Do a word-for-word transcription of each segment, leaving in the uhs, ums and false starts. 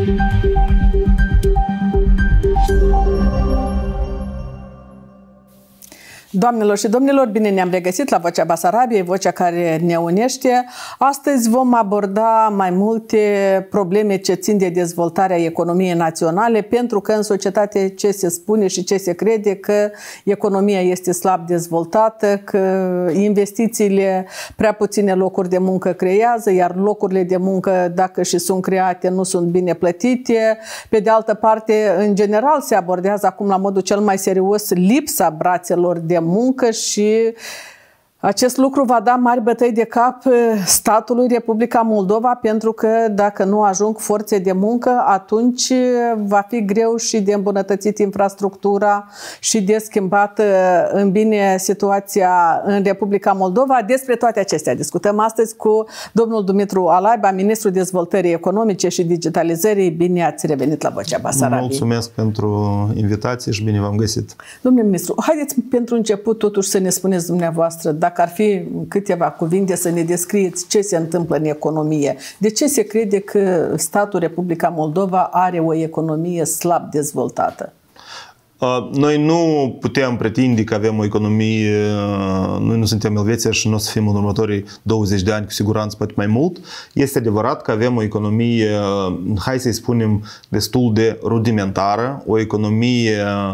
Doamnelor și domnilor, bine ne-am regăsit la Vocea Basarabiei, vocea care ne unește. Astăzi vom aborda mai multe probleme ce țin de dezvoltarea economiei naționale, pentru că în societate ce se spune și ce se crede, că economia este slab dezvoltată, că investițiile, prea puține locuri de muncă creează, iar locurile de muncă, dacă și sunt create, nu sunt bine plătite. Pe de altă parte, în general, se abordează acum la modul cel mai serios lipsa brațelor de muncă și acest lucru va da mari bătăi de cap statului Republica Moldova, pentru că dacă nu ajung forțe de muncă, atunci va fi greu și de îmbunătățit infrastructura și de schimbat în bine situația în Republica Moldova. Despre toate acestea discutăm astăzi cu domnul Dumitru Alaiba, ministrul dezvoltării economice și digitalizării. Bine ați revenit la Vocea Basarabiei. Mulțumesc pentru invitație și bine v-am găsit. Domnule ministru, haideți pentru început totuși să ne spuneți dumneavoastră, dacă ar fi câteva cuvinte să ne descrieți ce se întâmplă în economie. De ce se crede că statul Republica Moldova are o economie slab dezvoltată? Noi nu putem pretinde că avem o economie, noi nu suntem Elveția și nu o să fim în următorii douăzeci de ani, cu siguranță poate mai mult. Este adevărat că avem o economie, hai să-i spunem, destul de rudimentară, o economie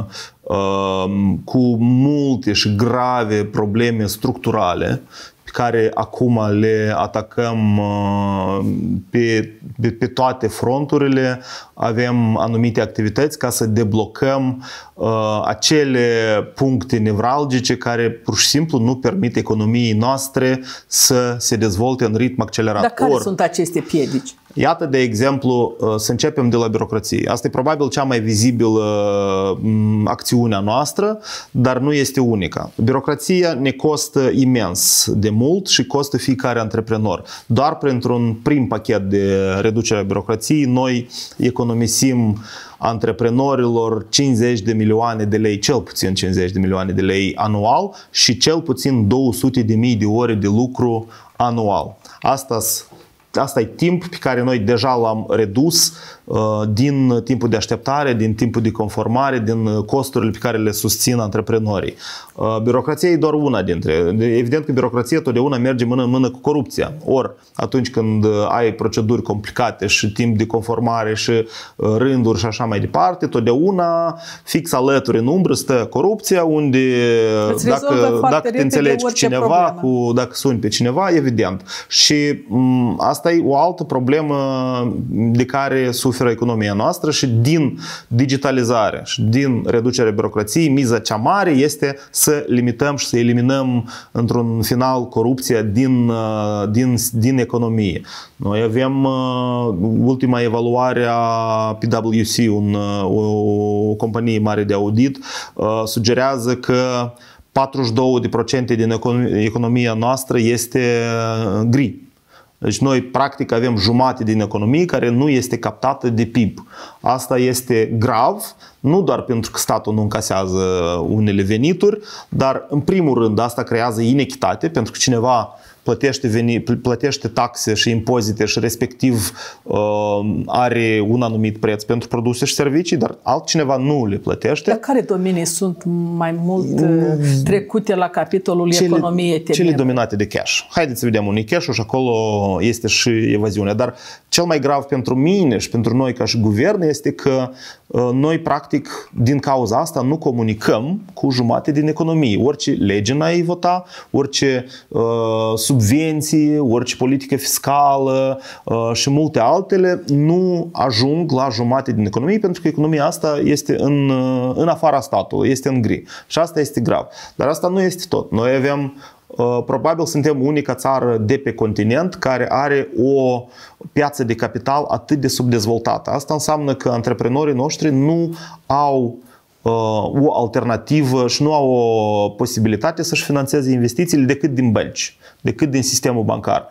cu multe și grave probleme structurale pe care acum le atacăm pe, pe, pe toate fronturile. Avem anumite activități ca să deblocăm uh, acele puncte nevralgice care pur și simplu nu permit economiei noastre să se dezvolte în ritm accelerat. Dar care Or, sunt aceste piedici? Iată, de exemplu, să începem de la birocrație. Asta e probabil cea mai vizibilă acțiunea noastră, dar nu este unica. Birocrația ne costă imens de mult și costă fiecare antreprenor. Doar printr-un prim pachet de reducere a birocrației, noi economisim antreprenorilor cincizeci de milioane de lei, cel puțin cincizeci de milioane de lei anual și cel puțin două sute de mii de ore de lucru anual. Asta Asta e timp pe care noi deja l-am redus uh, din timpul de așteptare, din timpul de conformare, din costurile pe care le susțin antreprenorii. Uh, birocrația e doar una dintre. Evident că birocrația totdeauna merge mână în mână cu corupția. Ori atunci când ai proceduri complicate și timp de conformare și uh, rânduri și așa mai departe, totdeauna fix alături în umbră stă corupția, unde dacă, dacă te înțelegi cu cineva, cu, dacă suni pe cineva, evident. Și um, asta Asta e o altă problemă de care suferă economia noastră și din digitalizare și din reducerea birocrației, miza cea mare este să limităm și să eliminăm într-un final corupția din, din, din economie. Noi avem ultima evaluare a P W C, un, o, o companie mare de audit, sugerează că patruzeci și două la sută din economia noastră este gri. Deci noi practic avem jumate din economie care nu este captată de P I B. Asta este grav, nu doar pentru că statul nu încasează unele venituri, dar în primul rând asta creează inechitate, pentru că cineva plătește, veni, plătește taxe și impozite și respectiv uh, are un anumit preț pentru produse și servicii, dar altcineva nu le plătește. Dar care domenii sunt mai mult uh, trecute la capitolul cele, economiei T M? Cele dominate de cash. Haideți să vedem un cash și acolo este și evaziunea. Dar cel mai grav pentru mine și pentru noi ca și guvern este că uh, noi practic din cauza asta nu comunicăm cu jumate din economie. Orice lege n-ai vota, orice uh, subvenții, orice politică fiscală uh, și multe altele nu ajung la jumate din economie, pentru că economia asta este în, uh, în afara statului, este în gri. Și asta este grav. Dar asta nu este tot. Noi avem, uh, probabil suntem unica țară de pe continent care are o piață de capital atât de subdezvoltată. Asta înseamnă că antreprenorii noștri nu au o alternativă și nu au o posibilitate să-și finanțeze investițiile decât din bănci, decât din sistemul bancar.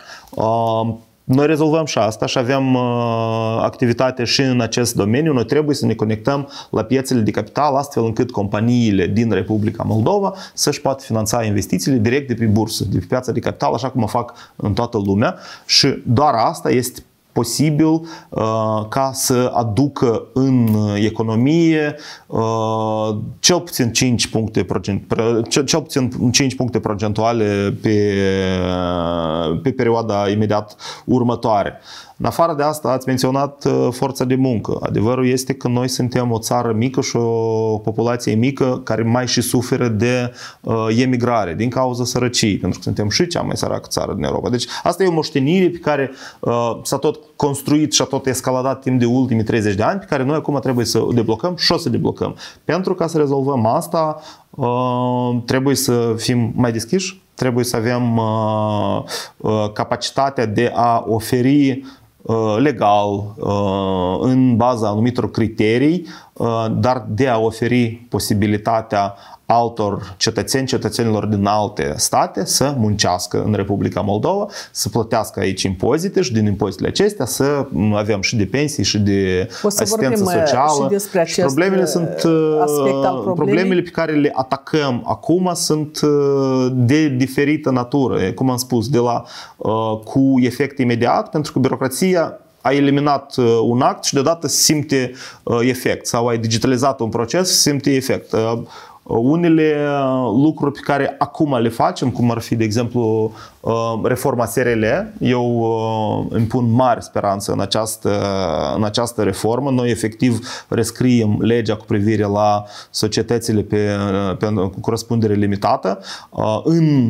Noi rezolvăm și asta și avem activitate și în acest domeniu. Noi trebuie să ne conectăm la piețele de capital astfel încât companiile din Republica Moldova să-și poată finanța investițiile direct de pe bursă, de pe piața de capital, așa cum o fac în toată lumea. Și doar asta este posibil uh, ca să aducă în economie uh, cel puțin cinci puncte, procent, cel, cel puțin cinci puncte procentuale pe, pe perioada imediat următoare. În afară de asta, ați menționat forța de muncă. Adevărul este că noi suntem o țară mică și o populație mică care mai și suferă de uh, emigrare din cauza sărăciei, pentru că suntem și cea mai săracă țară din Europa. Deci asta e o moștenire pe care uh, s-a tot construit și a tot escaladat timp de ultimii treizeci de ani, pe care noi acum trebuie să o deblocăm și o să deblocăm. Pentru ca să rezolvăm asta, uh, trebuie să fim mai deschiși, trebuie să avem uh, uh, capacitatea de a oferi legal, în baza anumitor criterii, dar de a oferi posibilitatea altor cetățeni, cetățenilor din alte state să muncească în Republica Moldova, să plătească aici impozite și din impozitele acestea să avem și de pensii și de asistență socială. Și, și problemele sunt problemele pe care le atacăm acum sunt de diferită natură, cum am spus, de la cu efect imediat, pentru că birocrația a eliminat un act și deodată simte efect, sau ai digitalizat un proces, simte efect. Unele lucruri pe care acum le facem, cum ar fi, de exemplu, reforma S R L, eu îmi pun mare speranță în această, în această reformă. Noi efectiv rescriem legea cu privire la societățile pe, pe, cu răspundere limitată. În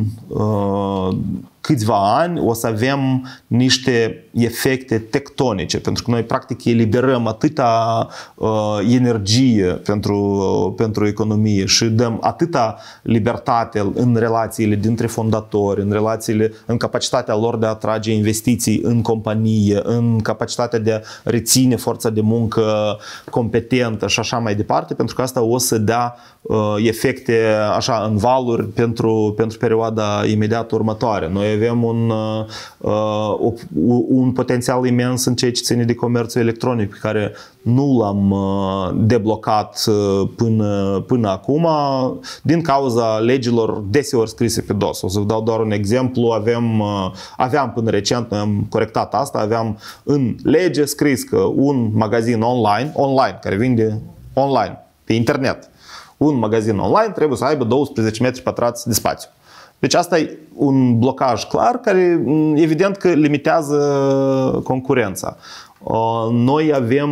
câțiva ani o să avem niște efecte tectonice, pentru că noi practic eliberăm atâta uh, energie pentru, uh, pentru economie și dăm atâta libertate în relațiile dintre fondatori, în relațiile, în capacitatea lor de a atrage investiții în companie, în capacitatea de a reține forța de muncă competentă și așa mai departe, pentru că asta o să dea uh, efecte așa în valuri pentru, pentru perioada imediat următoare. Noi avem un, uh, un potențial imens în ceea ce ține de comerțul electronic, pe care nu l-am uh, deblocat uh, până, până acum din cauza legilor deseori scrise pe dos. O să vă dau doar un exemplu. Avem, uh, aveam până recent, noi am corectat asta, aveam în lege scris că un magazin online, online care vinde online, pe internet, un magazin online trebuie să aibă douăsprezece metri pătrați de spațiu. Deci asta e un blocaj clar care evident că limitează concurența. Noi avem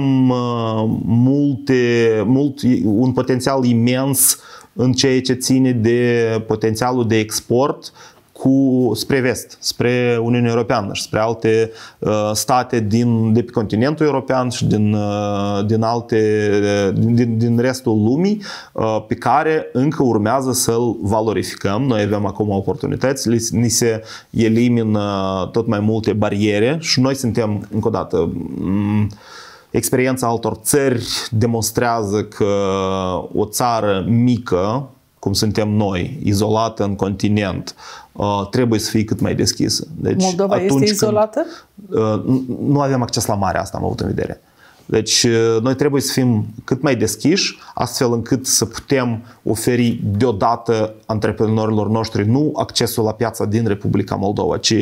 multe, mult, un potențial imens în ceea ce ține de potențialul de export cu, spre vest, spre Uniunea Europeană și spre alte uh, state din, de pe continentul european și din, uh, din, alte, din, din restul lumii, uh, pe care încă urmează să-l valorificăm. Noi avem acum oportunități, ni se elimină tot mai multe bariere și noi suntem, încă o dată, experiența altor țări demonstrează că o țară mică, cum suntem noi, izolată în continent, trebuie să fie cât mai deschisă. Deci, Moldova este izolată? Când, nu avem acces la mare, asta am avut în vedere. Deci noi trebuie să fim cât mai deschiși, astfel încât să putem oferi deodată antreprenorilor noștri nu accesul la piața din Republica Moldova, ci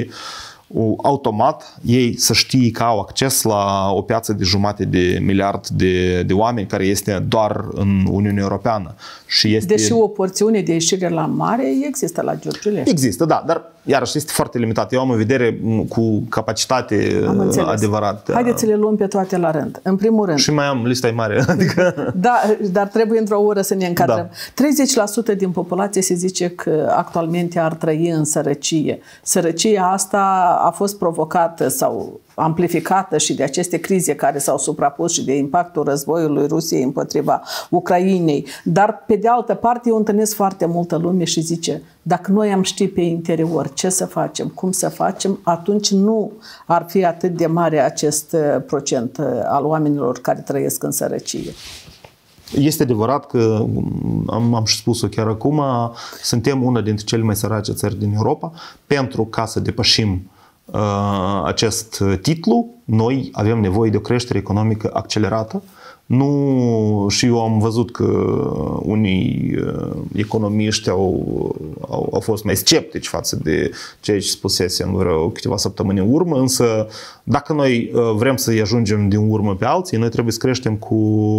automat ei să știe că au acces la o piață de jumate de miliard de, de oameni care este doar în Uniunea Europeană. Și este... Deși o porțiune de ieșire la mare există la Giurgiulești. Există, da, dar iarăși este foarte limitat. Eu am în vedere cu capacitate adevărată. Haideți să le luăm pe toate la rând. În primul rând. Și mai am lista e mare. Adică... Da, dar trebuie într-o oră să ne încadrăm. Da. treizeci la sută din populație se zice că actualmente ar trăi în sărăcie. Sărăcia asta a fost provocată sau amplificată și de aceste crize care s-au suprapus și de impactul războiului Rusiei împotriva Ucrainei. Dar, pe de altă parte, eu întâlnesc foarte multă lume și zice, dacă noi am ști pe interior ce să facem, cum să facem, atunci nu ar fi atât de mare acest procent al oamenilor care trăiesc în sărăcie. Este adevărat că, am, am și spus-o chiar acum, suntem una dintre cele mai sărace țări din Europa. Pentru ca să depășim uh, acest titlu, noi avem nevoie de o creștere economică accelerată, Nu, și eu am văzut că unii economiști au, au, au fost mai sceptici față de ceea ce spusese în vreo câteva săptămâni în urmă, însă dacă noi vrem să-i ajungem din urmă pe alții, noi trebuie să creștem cu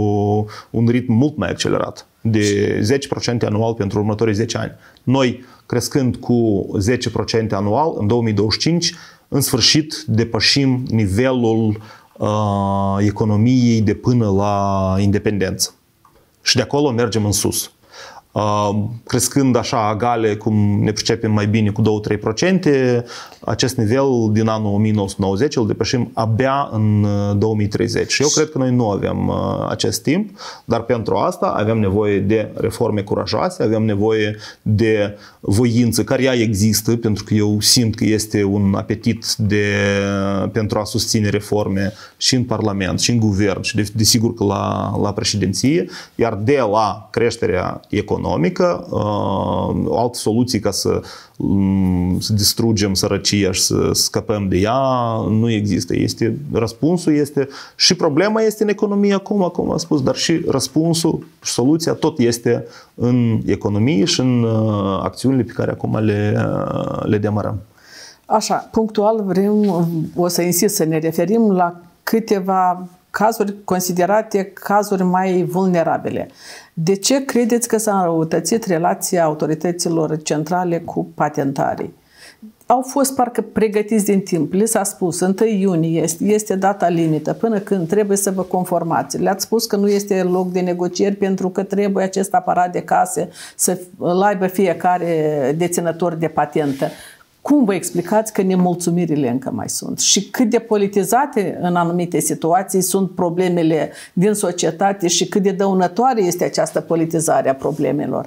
un ritm mult mai accelerat, de zece la sută anual pentru următorii zece ani. Noi, crescând cu zece la sută anual, în două mii douăzeci și cinci, în sfârșit depășim nivelul uh, economiei de până la independență. Și de acolo mergem în sus. Uh, crescând așa egale, cum ne pricepem mai bine, cu două-trei la sută, acest nivel din anul o mie nouă sute nouăzeci îl depășim abia în două mii treizeci. Și eu cred că noi nu avem uh, acest timp, dar pentru asta avem nevoie de reforme curajoase, avem nevoie de voință, care ea există, pentru că eu simt că este un apetit de, pentru a susține reforme și în Parlament, și în Guvern, și de, desigur că la, la președinție, iar de la creșterea economică, uh, o altă soluție ca să, um, să distrugem sărăcia și să scăpăm de ea nu există. Este, răspunsul este, și problema este în economie acum, cum am spus, dar și răspunsul, soluția tot este în economie și în uh, acțiunile pe care acum le, uh, le demarăm. Așa, punctual vrem, o să insist să ne referim la câteva cazuri considerate cazuri mai vulnerabile. De ce credeți că s-a înrăutățit relația autorităților centrale cu patentarii? Au fost parcă pregătiți din timp. Le s-a spus, întâi iunie este, este data limită, până când trebuie să vă conformați. Le-ați spus că nu este loc de negocieri pentru că trebuie acest aparat de case să-l aibă fiecare deținător de patentă. Cum vă explicați că nemulțumirile încă mai sunt? Și cât de politizate în anumite situații sunt problemele din societate și cât de dăunătoare este această politizare a problemelor?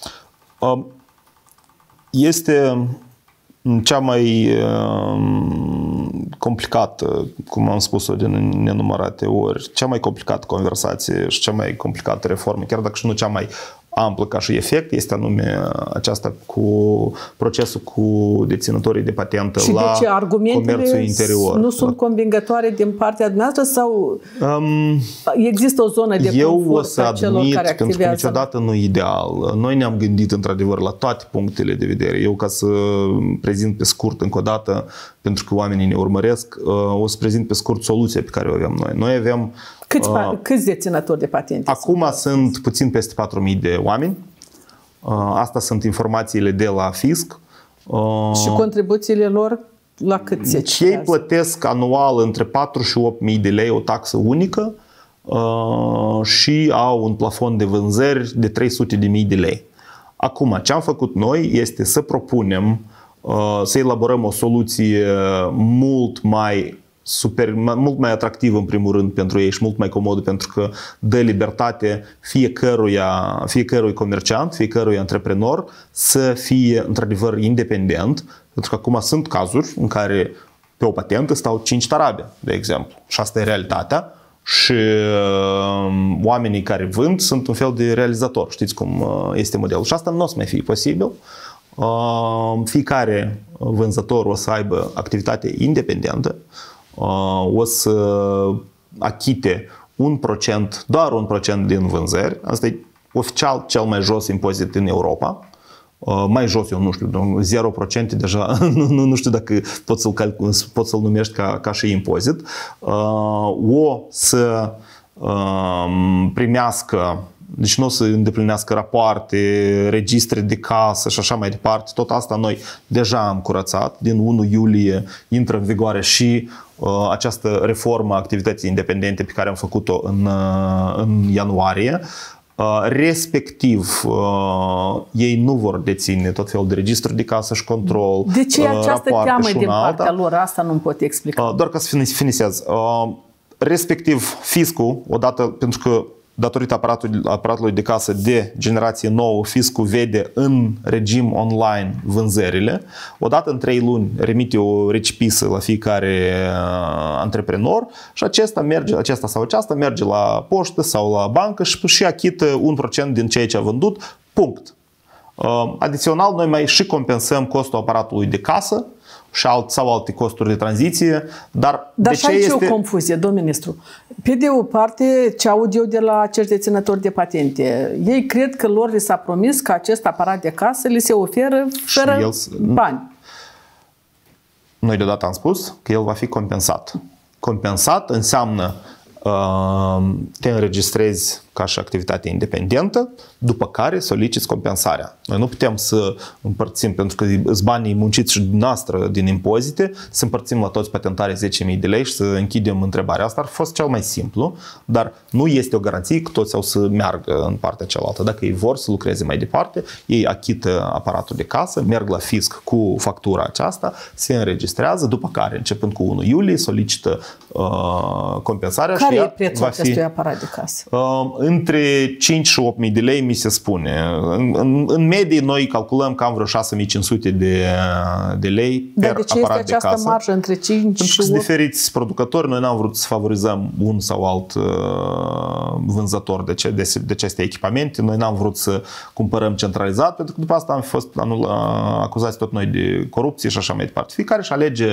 Este cea mai complicată, cum am spus-o de nenumărate ori, cea mai complicată conversație și cea mai complicată reformă, chiar dacă și nu cea mai amplă ca și efect, este anume aceasta cu procesul cu deținătorii de patentă și la de ce? Comerțul interior. Nu sunt convingătoare din partea dumneavoastră sau um, există o zonă de eu confort o să a celor admit, care activează? pentru că niciodată nu e ideal. Noi ne-am gândit într-adevăr la toate punctele de vedere. Eu, ca să prezint pe scurt încă o dată, pentru că oamenii ne urmăresc, o să prezint pe scurt soluția pe care o avem noi. Noi avem Câți, uh, câți deținători de patente? Acum sunt, sunt puțin peste patru mii de oameni. Uh, asta sunt informațiile de la fisc. Uh, și contribuțiile lor la cât se Ei plătesc anual între patru și opt mii de lei o taxă unică uh, și au un plafon de vânzări de trei sute de mii de lei. Acum, ce am făcut noi este să propunem, uh, să elaborăm o soluție mult mai super, mult mai atractiv în primul rând pentru ei și mult mai comodă, pentru că dă libertate fiecăruia, fiecărui comerciant, fiecărui antreprenor să fie într-adevăr independent, pentru că acum sunt cazuri în care pe o patentă stau cinci tarabe, de exemplu, și asta e realitatea. Și uh, oamenii care vând sunt un fel de realizator. Știți cum uh, este modelul. Și asta nu o să mai fie posibil. Uh, fiecare vânzător o să aibă activitate independentă. O să achite un procent, doar un procent din vânzări. Asta e oficial cel mai jos impozit în Europa. Mai jos, eu nu știu, zero la sută deja, nu, nu știu dacă poți să-l calcul, poți să-l numești ca, ca și impozit. O să primească, deci nu o să îndeplinească rapoarte, registre de casă și așa mai departe. Tot asta noi deja am curățat. Din unu iulie intră în vigoare și uh, această reformă a activității independente pe care am făcut-o în, uh, în ianuarie. Uh, respectiv, uh, ei nu vor deține tot felul de registru de casă și control. De ce uh, această teamă din partea alta. lor? Asta nu-mi pot explica. Uh, doar ca să finisez. Uh, respectiv, fiscul, odată pentru că datorită aparatului, aparatului de casă de generație nouă, fiscul vede în regim online vânzările. Odată în trei luni remite o recipisă la fiecare uh, antreprenor și acesta, merge, acesta sau aceasta merge la poștă sau la bancă și, și achită un procent din ceea ce a vândut. Punct. Uh, adițional, noi mai și compensăm costul aparatului de casă și alt, sau alte costuri de tranziție, dar, dar de ce este... este... o confuzie, domnul ministru. Pe de o parte, ce aud eu de la acești deținători de patente, ei cred că lor li s-a promis că acest aparat de casă li se oferă fără el... bani. Noi deodată am spus că el va fi compensat. Compensat înseamnă te înregistrezi ca și activitate independentă, după care soliciți compensarea. Noi nu putem să împărțim, pentru că sunt banii munciți și din noastră din impozite, să împărțim la toți patentarii zece mii de lei și să închidem întrebarea. Asta ar fi fost cel mai simplu, dar nu este o garanție că toți au să meargă în partea cealaltă. Dacă ei vor să lucreze mai departe, ei achită aparatul de casă, merg la fisc cu factura aceasta, se înregistrează, după care, începând cu unu iulie, solicită uh, compensarea. Care și e prețul acestui aparat de casă? Uh, între cinci și opt mii de lei, mi se spune. În, în, în medie, noi calculăm cam vreo șase mii cinci sute de, de lei per Dar de ce aparat este de această casă. marjă între cinci și opt? opt? Diferiți producători, noi n-am vrut să favorizăm un sau alt uh, vânzător de, ce, de, de aceste echipamente, noi n-am vrut să cumpărăm centralizat, pentru că după asta am fost anul, acuzați tot noi de corupție și așa mai departe. Fiecare își alege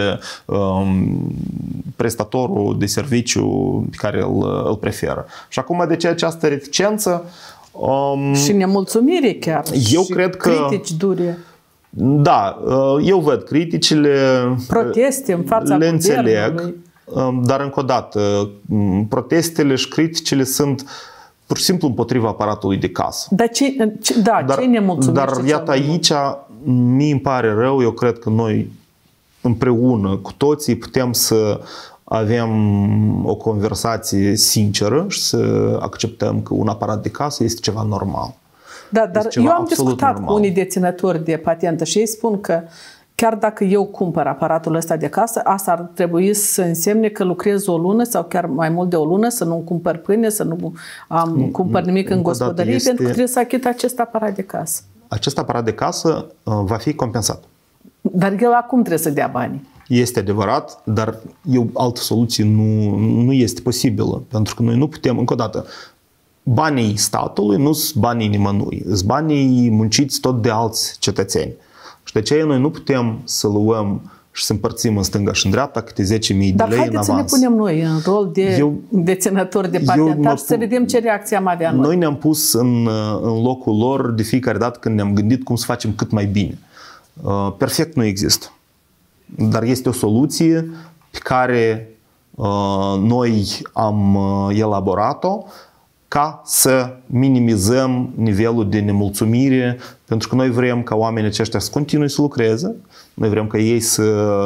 um, prestatorul de serviciu pe care îl, îl preferă. Și acum, de ce această reticență? Um, și nemulțumire chiar. Eu și cred că critici dure. Da, eu văd criticile. Proteste în fața le înțeleg, guvernului. Dar încă o dată, protestele și criticile sunt pur și simplu împotriva aparatului de casă. Dar ce, da, dar, ce nemulțumește? Dar iată aici, mi îmi pare rău, eu cred că noi împreună cu toții putem să avem o conversație sinceră și să acceptăm că un aparat de casă este ceva normal. Da, dar eu am discutat normal. cu unii deținători de patentă și ei spun că chiar dacă eu cumpăr aparatul ăsta de casă, asta ar trebui să însemne că lucrez o lună sau chiar mai mult de o lună, să nu cumpăr pâine, să nu am, cumpăr nimic în gospodărie, este... pentru că trebuie să achit acest aparat de casă. Acest aparat de casă uh, va fi compensat. Dar el acum trebuie să dea banii. Este adevărat, dar eu altă soluție nu, nu este posibilă. Pentru că noi nu putem, încă o dată, banii statului nu sunt banii nimănui. Sunt banii munciți tot de alți cetățeni. Și de aceea noi nu putem să luăm și să împărțim în stânga și în dreapta câte zece mii de lei în avans. Dar haideți să ne punem noi în rol de eu, deținători de patentar și să vedem ce reacție am avea noi. Noi ne-am pus în, în locul lor de fiecare dată când ne-am gândit cum să facem cât mai bine. Perfect nu există. Dar este o soluție pe care uh, noi am elaborat-o ca să minimizăm nivelul de nemulțumire, pentru că noi vrem ca oamenii aceștia să continue să lucreze, noi vrem ca ei să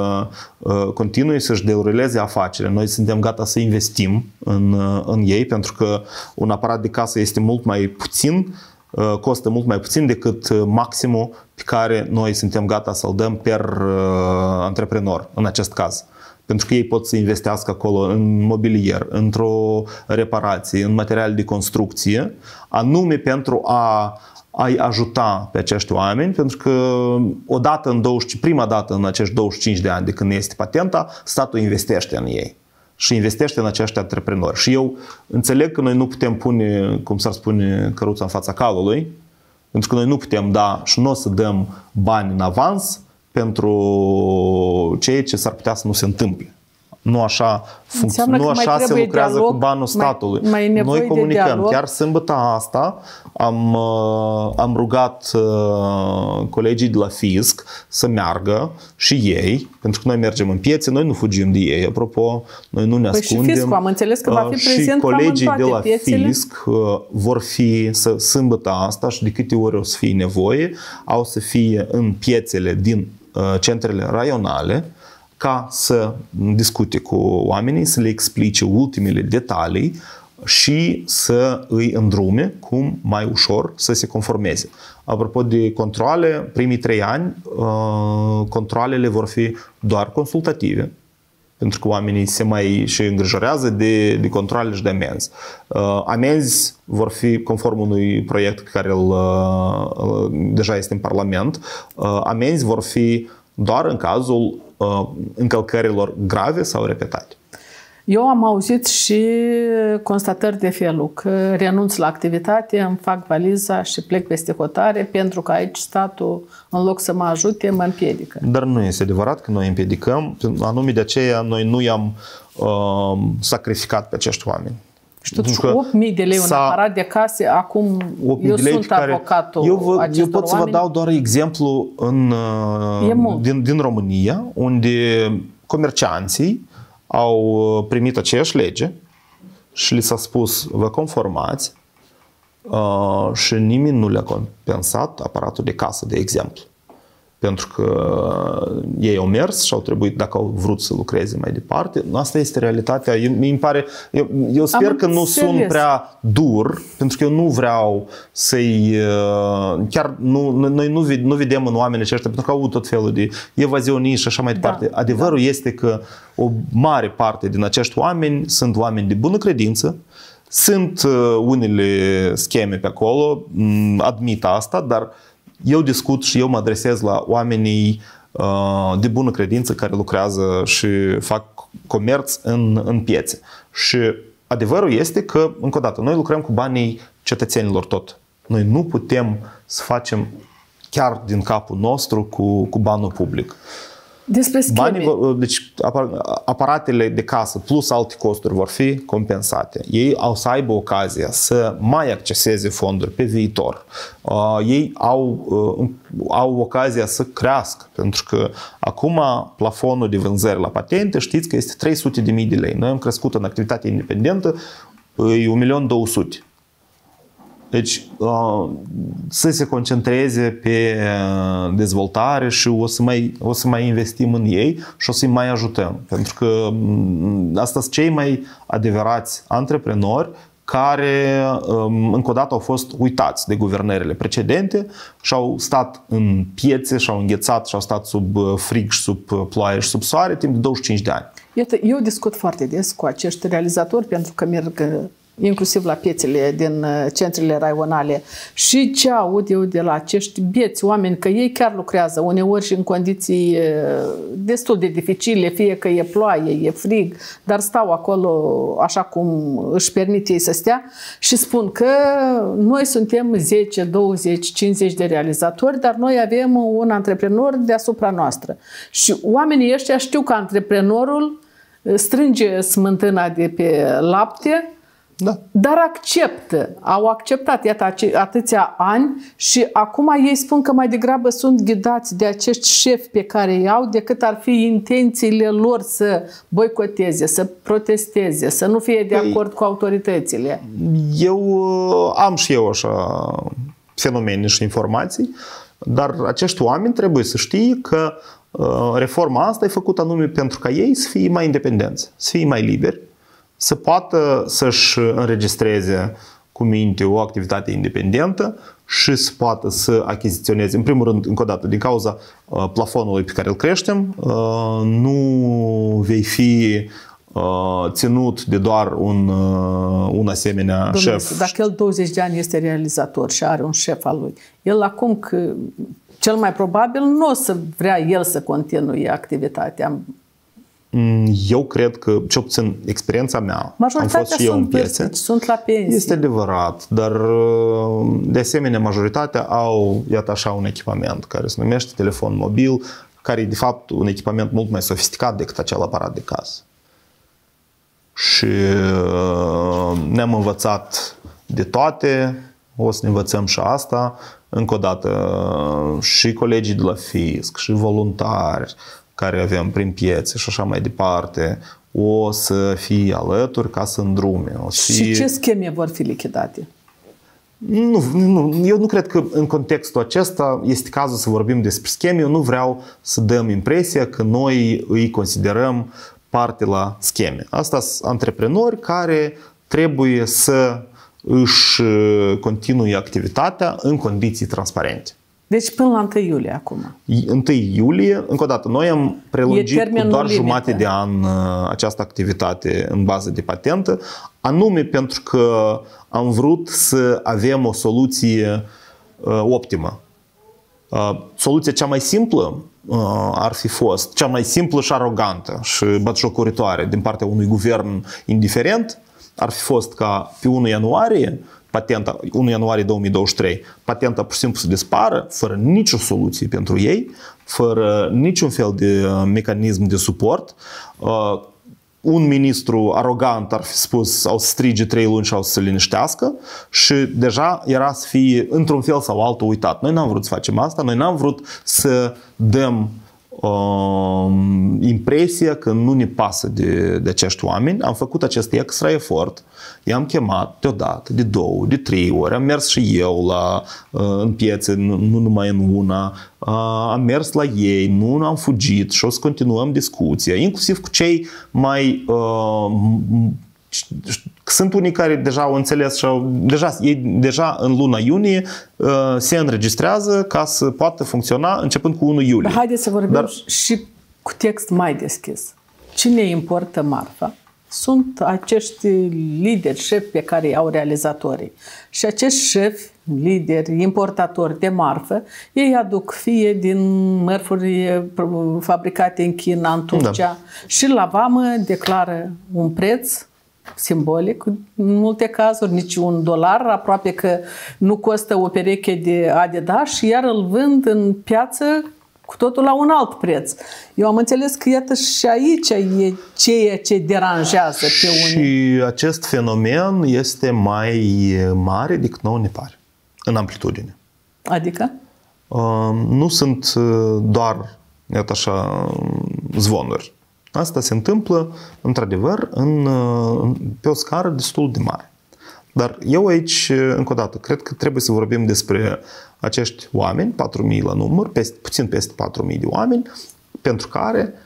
uh, continue să-și deruleze afacerea. Noi suntem gata să investim în, uh, în ei, pentru că un aparat de casă este mult mai puțin, uh, costă mult mai puțin decât maximul pe care noi suntem gata să-l dăm per uh, antreprenor, în acest caz. Pentru că ei pot să investească acolo în mobilier, într-o reparație, în material de construcție, anume pentru a a-i ajuta pe acești oameni, pentru că odată în douăzeci, prima dată în acești douăzeci și cinci de ani de când este patenta, statul investește în ei și investește în acești antreprenori. Și eu înțeleg că noi nu putem pune, cum s-ar spune, căruța în fața calului, pentru că noi nu putem da și nu o să dăm bani în avans pentru ceea ce s-ar putea să nu se întâmple. Nu așa, nu așa se lucrează dialog, cu banul statului. Mai, mai Noi comunicăm. Chiar sâmbătă asta am, am rugat colegii de la fisc să meargă și ei, pentru că noi mergem în piețe, noi nu fugim de ei, apropo, noi nu ne păi ascundem. Și fiscul, am înțeles că va fi prezent și colegii cam în de la piețele. fisc vor fi să, sâmbătă asta și de câte ori o să fie nevoie, au să fie în piețele din centrele raionale, ca să discute cu oamenii, să le explice ultimele detalii și să îi îndrume cum mai ușor să se conformeze. Apropo de controale, primii trei ani, controalele vor fi doar consultative, pentru că oamenii se mai și îngrijorează de, de controale și de amenzi. Amenzi vor fi conform unui proiect care îl, deja este în Parlament. Amenzi vor fi doar în cazul încălcărilor grave sau repetate. Eu am auzit și constatări de felul că renunț la activitate, îmi fac valiza și plec peste hotare pentru că aici statul, în loc să mă ajute, mă împiedică. Dar nu este adevărat că noi împiedicăm, anume de aceea noi nu i-am uh, sacrificat pe acești oameni. Și totuși opt mii de lei un aparat de casă, acum eu sunt avocatul eu, vă, eu pot oameni. să vă dau doar exemplu în, din, din România, unde comercianții au primit aceeași lege și li s-a spus vă conformați uh, și nimeni nu le-a compensat aparatul de casă, de exemplu. Pentru că ei au mers și au trebuit, dacă au vrut să lucreze mai departe. Asta este realitatea. Eu, mi pare, eu, eu sper Am că nu serios. Sunt prea dur, pentru că eu nu vreau să-i... Chiar nu, noi nu, nu vedem în oamenii aceștia, pentru că au tot felul de evazionii și așa mai departe. Da, Adevărul da. este că o mare parte din acești oameni sunt oameni de bună credință. Sunt unele scheme pe acolo, admit asta, dar eu discut și eu mă adresez la oamenii uh, de bună credință care lucrează și fac comerț în, în piețe. Și adevărul este că, încă o dată, noi lucrăm cu banii cetățenilor tot. Noi nu putem să facem chiar din capul nostru cu, cu banul public. Despre scheme. Banii, deci aparatele de casă plus alte costuri vor fi compensate. Ei au să aibă ocazia să mai acceseze fonduri pe viitor. Uh, ei au, uh, au ocazia să crească, pentru că acum plafonul de vânzări la patente, știți că este trei sute de mii de lei. Noi am crescut în activitate independentă, e un milion două sute. Deci să se concentreze pe dezvoltare și o să mai, o să mai investim în ei și o să-i mai ajutăm. Pentru că asta sunt cei mai adevărați antreprenori care încă o dată au fost uitați de guvernările precedente și au stat în piețe și au înghețat și au stat sub frig și sub ploaie și sub soare timp de douăzeci și cinci de ani. Iată, eu discut foarte des cu acești realizatori pentru că merg inclusiv la piețele din centrele raionale și ce aud eu de la acești bieți oameni, că ei chiar lucrează uneori și în condiții destul de dificile, fie că e ploaie, e frig, dar stau acolo așa cum își permit ei să stea și spun că noi suntem zece, douăzeci, cincizeci de realizatori, dar noi avem un antreprenor deasupra noastră. Și oamenii ăștia știu că antreprenorul strânge smântâna de pe lapte. Da. Dar acceptă, au acceptat, iată, atâția ani și acum ei spun că mai degrabă sunt ghidați de acești șefi pe care îi au decât ar fi intențiile lor să boicoteze, să protesteze, să nu fie de acord cu autoritățile. Eu am și eu așa fenomene și informații, dar acești oameni trebuie să știe că reforma asta e făcută anume pentru ca ei să fie mai independenți, să fie mai liberi, să poată să-și înregistreze cu minte o activitate independentă și să poată să achiziționeze, în primul rând, încă o dată, din cauza uh, plafonului pe care îl creștem, uh, nu vei fi uh, ținut de doar un, uh, un asemenea Domnule, șef. Dacă el douăzeci de ani este realizator și are un șef al lui, el acum că cel mai probabil nu o să vrea el să continue activitatea. Eu cred că, ce obțin experiența mea, am fost și eu în piețe, sunt la pensie. Este adevărat, dar de asemenea majoritatea au, iată așa, un echipament care se numește telefon mobil, care e de fapt un echipament mult mai sofisticat decât acel aparat de casă. Și ne-am învățat de toate, o să ne învățăm și asta, încă o dată și colegii de la fisc, și voluntari, care avem prin piețe și așa mai departe, o să fie alături ca să îndrume. O să fie... Și ce scheme vor fi lichidate? Nu, nu, eu nu cred că în contextul acesta este cazul să vorbim despre scheme. Eu nu vreau să dăm impresia că noi îi considerăm parte la scheme. Asta sunt antreprenori care trebuie să își continue activitatea în condiții transparente. Deci până la întâi iulie acum. întâi iulie, încă o dată, noi am prelungit cu doar jumate de an această activitate în bază de patentă, anume pentru că am vrut să avem o soluție optimă. Soluția cea mai simplă ar fi fost cea mai simplă și arogantă și batjocuritoare din partea unui guvern indiferent, ar fi fost ca pe unu ianuarie, patenta, unu ianuarie două mii douăzeci și trei, patenta pur și simplu să dispară, fără nicio soluție pentru ei, fără niciun fel de mecanism de suport. Un ministru arogant ar fi spus sau să strige trei luni sau să se liniștească și deja era să fie într-un fel sau altul uitat. Noi n-am vrut să facem asta, noi n-am vrut să dăm uh, impresia că nu ne pasă de, de acești oameni. Am făcut acest extra efort, i-am chemat deodată, de două, de trei ori, am mers și eu la, uh, în piețe, nu, nu numai în una, uh, am mers la ei, nu am fugit și o să continuăm discuția, inclusiv cu cei mai... Uh, sunt unii care deja au înțeles și au, deja, ei deja în luna iunie uh, se înregistrează ca să poată funcționa începând cu unu iulie. Haideți să vorbim Dar... și cu text mai deschis. Cine importă marfa? Sunt acești lideri, șefi pe care îi au realizatorii. Și acești șefi, lideri, importatori de marfă, ei aduc fie din mărfuri fabricate în China, în Turcia, da. Și la vamă declară un preț simbolic, în multe cazuri, nici un dolar, aproape că nu costă o pereche de Adidas, iar îl vând în piață cu totul la un alt preț. Eu am înțeles că iată și aici e ceea ce deranjează pe unii. Și acest fenomen este mai mare decât nouă ne pare, în amplitudine. Adică? Uh, nu sunt doar, iată așa, zvonuri. Asta se întâmplă, într-adevăr, în, pe o scară destul de mare. Dar eu aici, încă o dată, cred că trebuie să vorbim despre acești oameni, patru mii la număr, peste, puțin peste patru mii de oameni, pentru care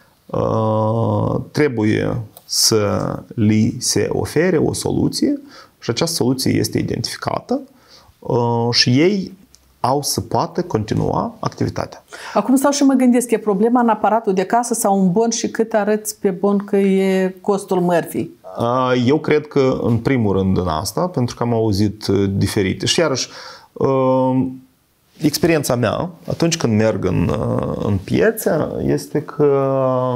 uh, trebuie să li se ofere o soluție și această soluție este identificată uh, și ei au să poată continua activitatea. Acum stau și mă gândesc, e problema în aparatul de casă sau un bon și cât arăți pe bon că e costul mărfii? Eu cred că în primul rând în asta, pentru că am auzit diferite. Și iarăși, experiența mea, atunci când merg în, în piețe, este că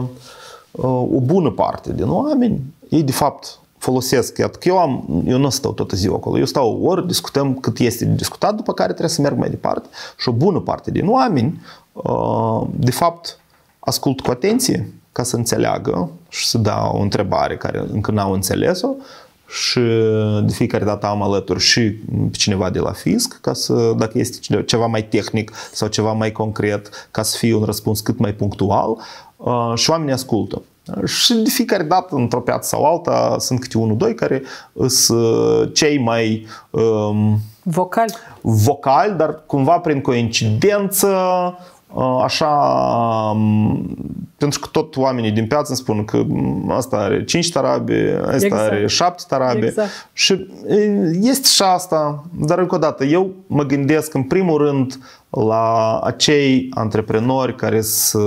o bună parte din oameni, ei de fapt folosesc, iată că eu am, eu nu stau toată ziua acolo, eu stau ori, discutăm cât este de discutat, după care trebuie să merg mai departe și o bună parte din oameni, de fapt, ascult cu atenție ca să înțeleagă și să dea o întrebare care încă n-au înțeles-o și de fiecare dată am alături și pe cineva de la fisc, ca să, dacă este ceva mai tehnic sau ceva mai concret, ca să fie un răspuns cât mai punctual și oamenii ascultă. Și de fiecare dată, într-o piață sau alta, sunt câte unul, doi care sunt cei mai um, vocali. vocali, dar cumva prin coincidență, așa, pentru că tot oamenii din piață îmi spun că asta are cinci tarabe, asta exact. Are șapte tarabe. Exact. Și este și asta, dar încă o dată, eu mă gândesc în primul rând la acei antreprenori care sunt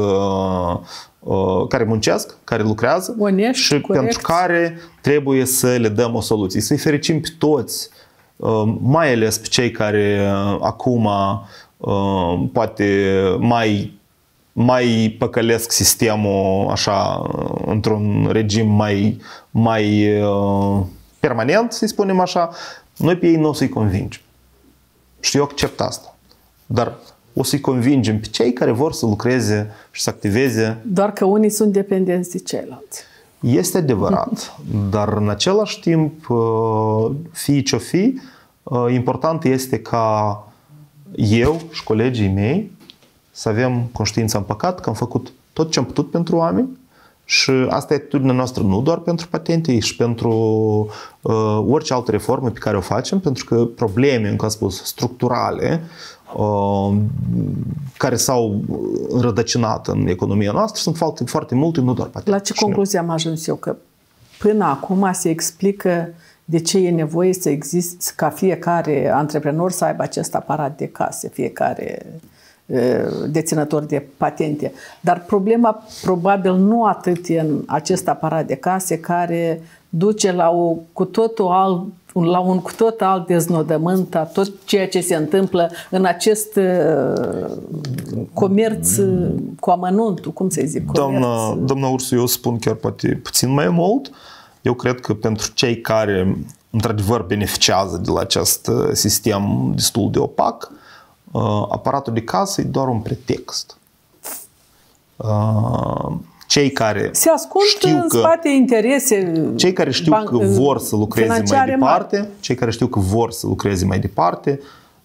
care muncesc, care lucrează Onești, și corect. Pentru care trebuie să le dăm o soluție. Să-i fericim pe toți, mai ales pe cei care acum poate mai, mai păcălesc sistemul așa într-un regim mai, mai permanent, să-i spunem așa. Noi pe ei nu o să-i convingem. Și eu accept asta. Dar o să-i convingem pe cei care vor să lucreze și să activeze. Doar că unii sunt dependenți de ceilalți. Este adevărat, dar în același timp, fie ce-o fi, important este ca eu și colegii mei să avem conștiința împăcată că am făcut tot ce am putut pentru oameni și asta e atitudinea noastră nu doar pentru patente, și pentru uh, orice altă reformă pe care o facem, pentru că probleme, încă am spus, structurale, uh, care s-au înrădăcinat în economia noastră, sunt foarte, foarte multe, nu doar patente. La ce concluzie am ajuns eu? Că până acum se explică de ce e nevoie să existe, ca fiecare antreprenor să aibă acest aparat de case, fiecare deținător de patente. Dar problema probabil nu atât în acest aparat de case care duce la o cu totul alt, la un cu tot alt deznodământ a tot ceea ce se întâmplă în acest uh, comerț uh, cu amănuntul, cum să zic? Comerț. Doamna, doamna Ursu, eu spun chiar poate puțin mai mult. Eu cred că pentru cei care într-adevăr beneficiază de la acest sistem destul de opac, uh, aparatul de casă e doar un pretext. Uh, cei care se ascund știu în că, spate interese cei care știu ban- că vor să lucreze mai departe, mari. cei care știu că vor să lucreze mai departe,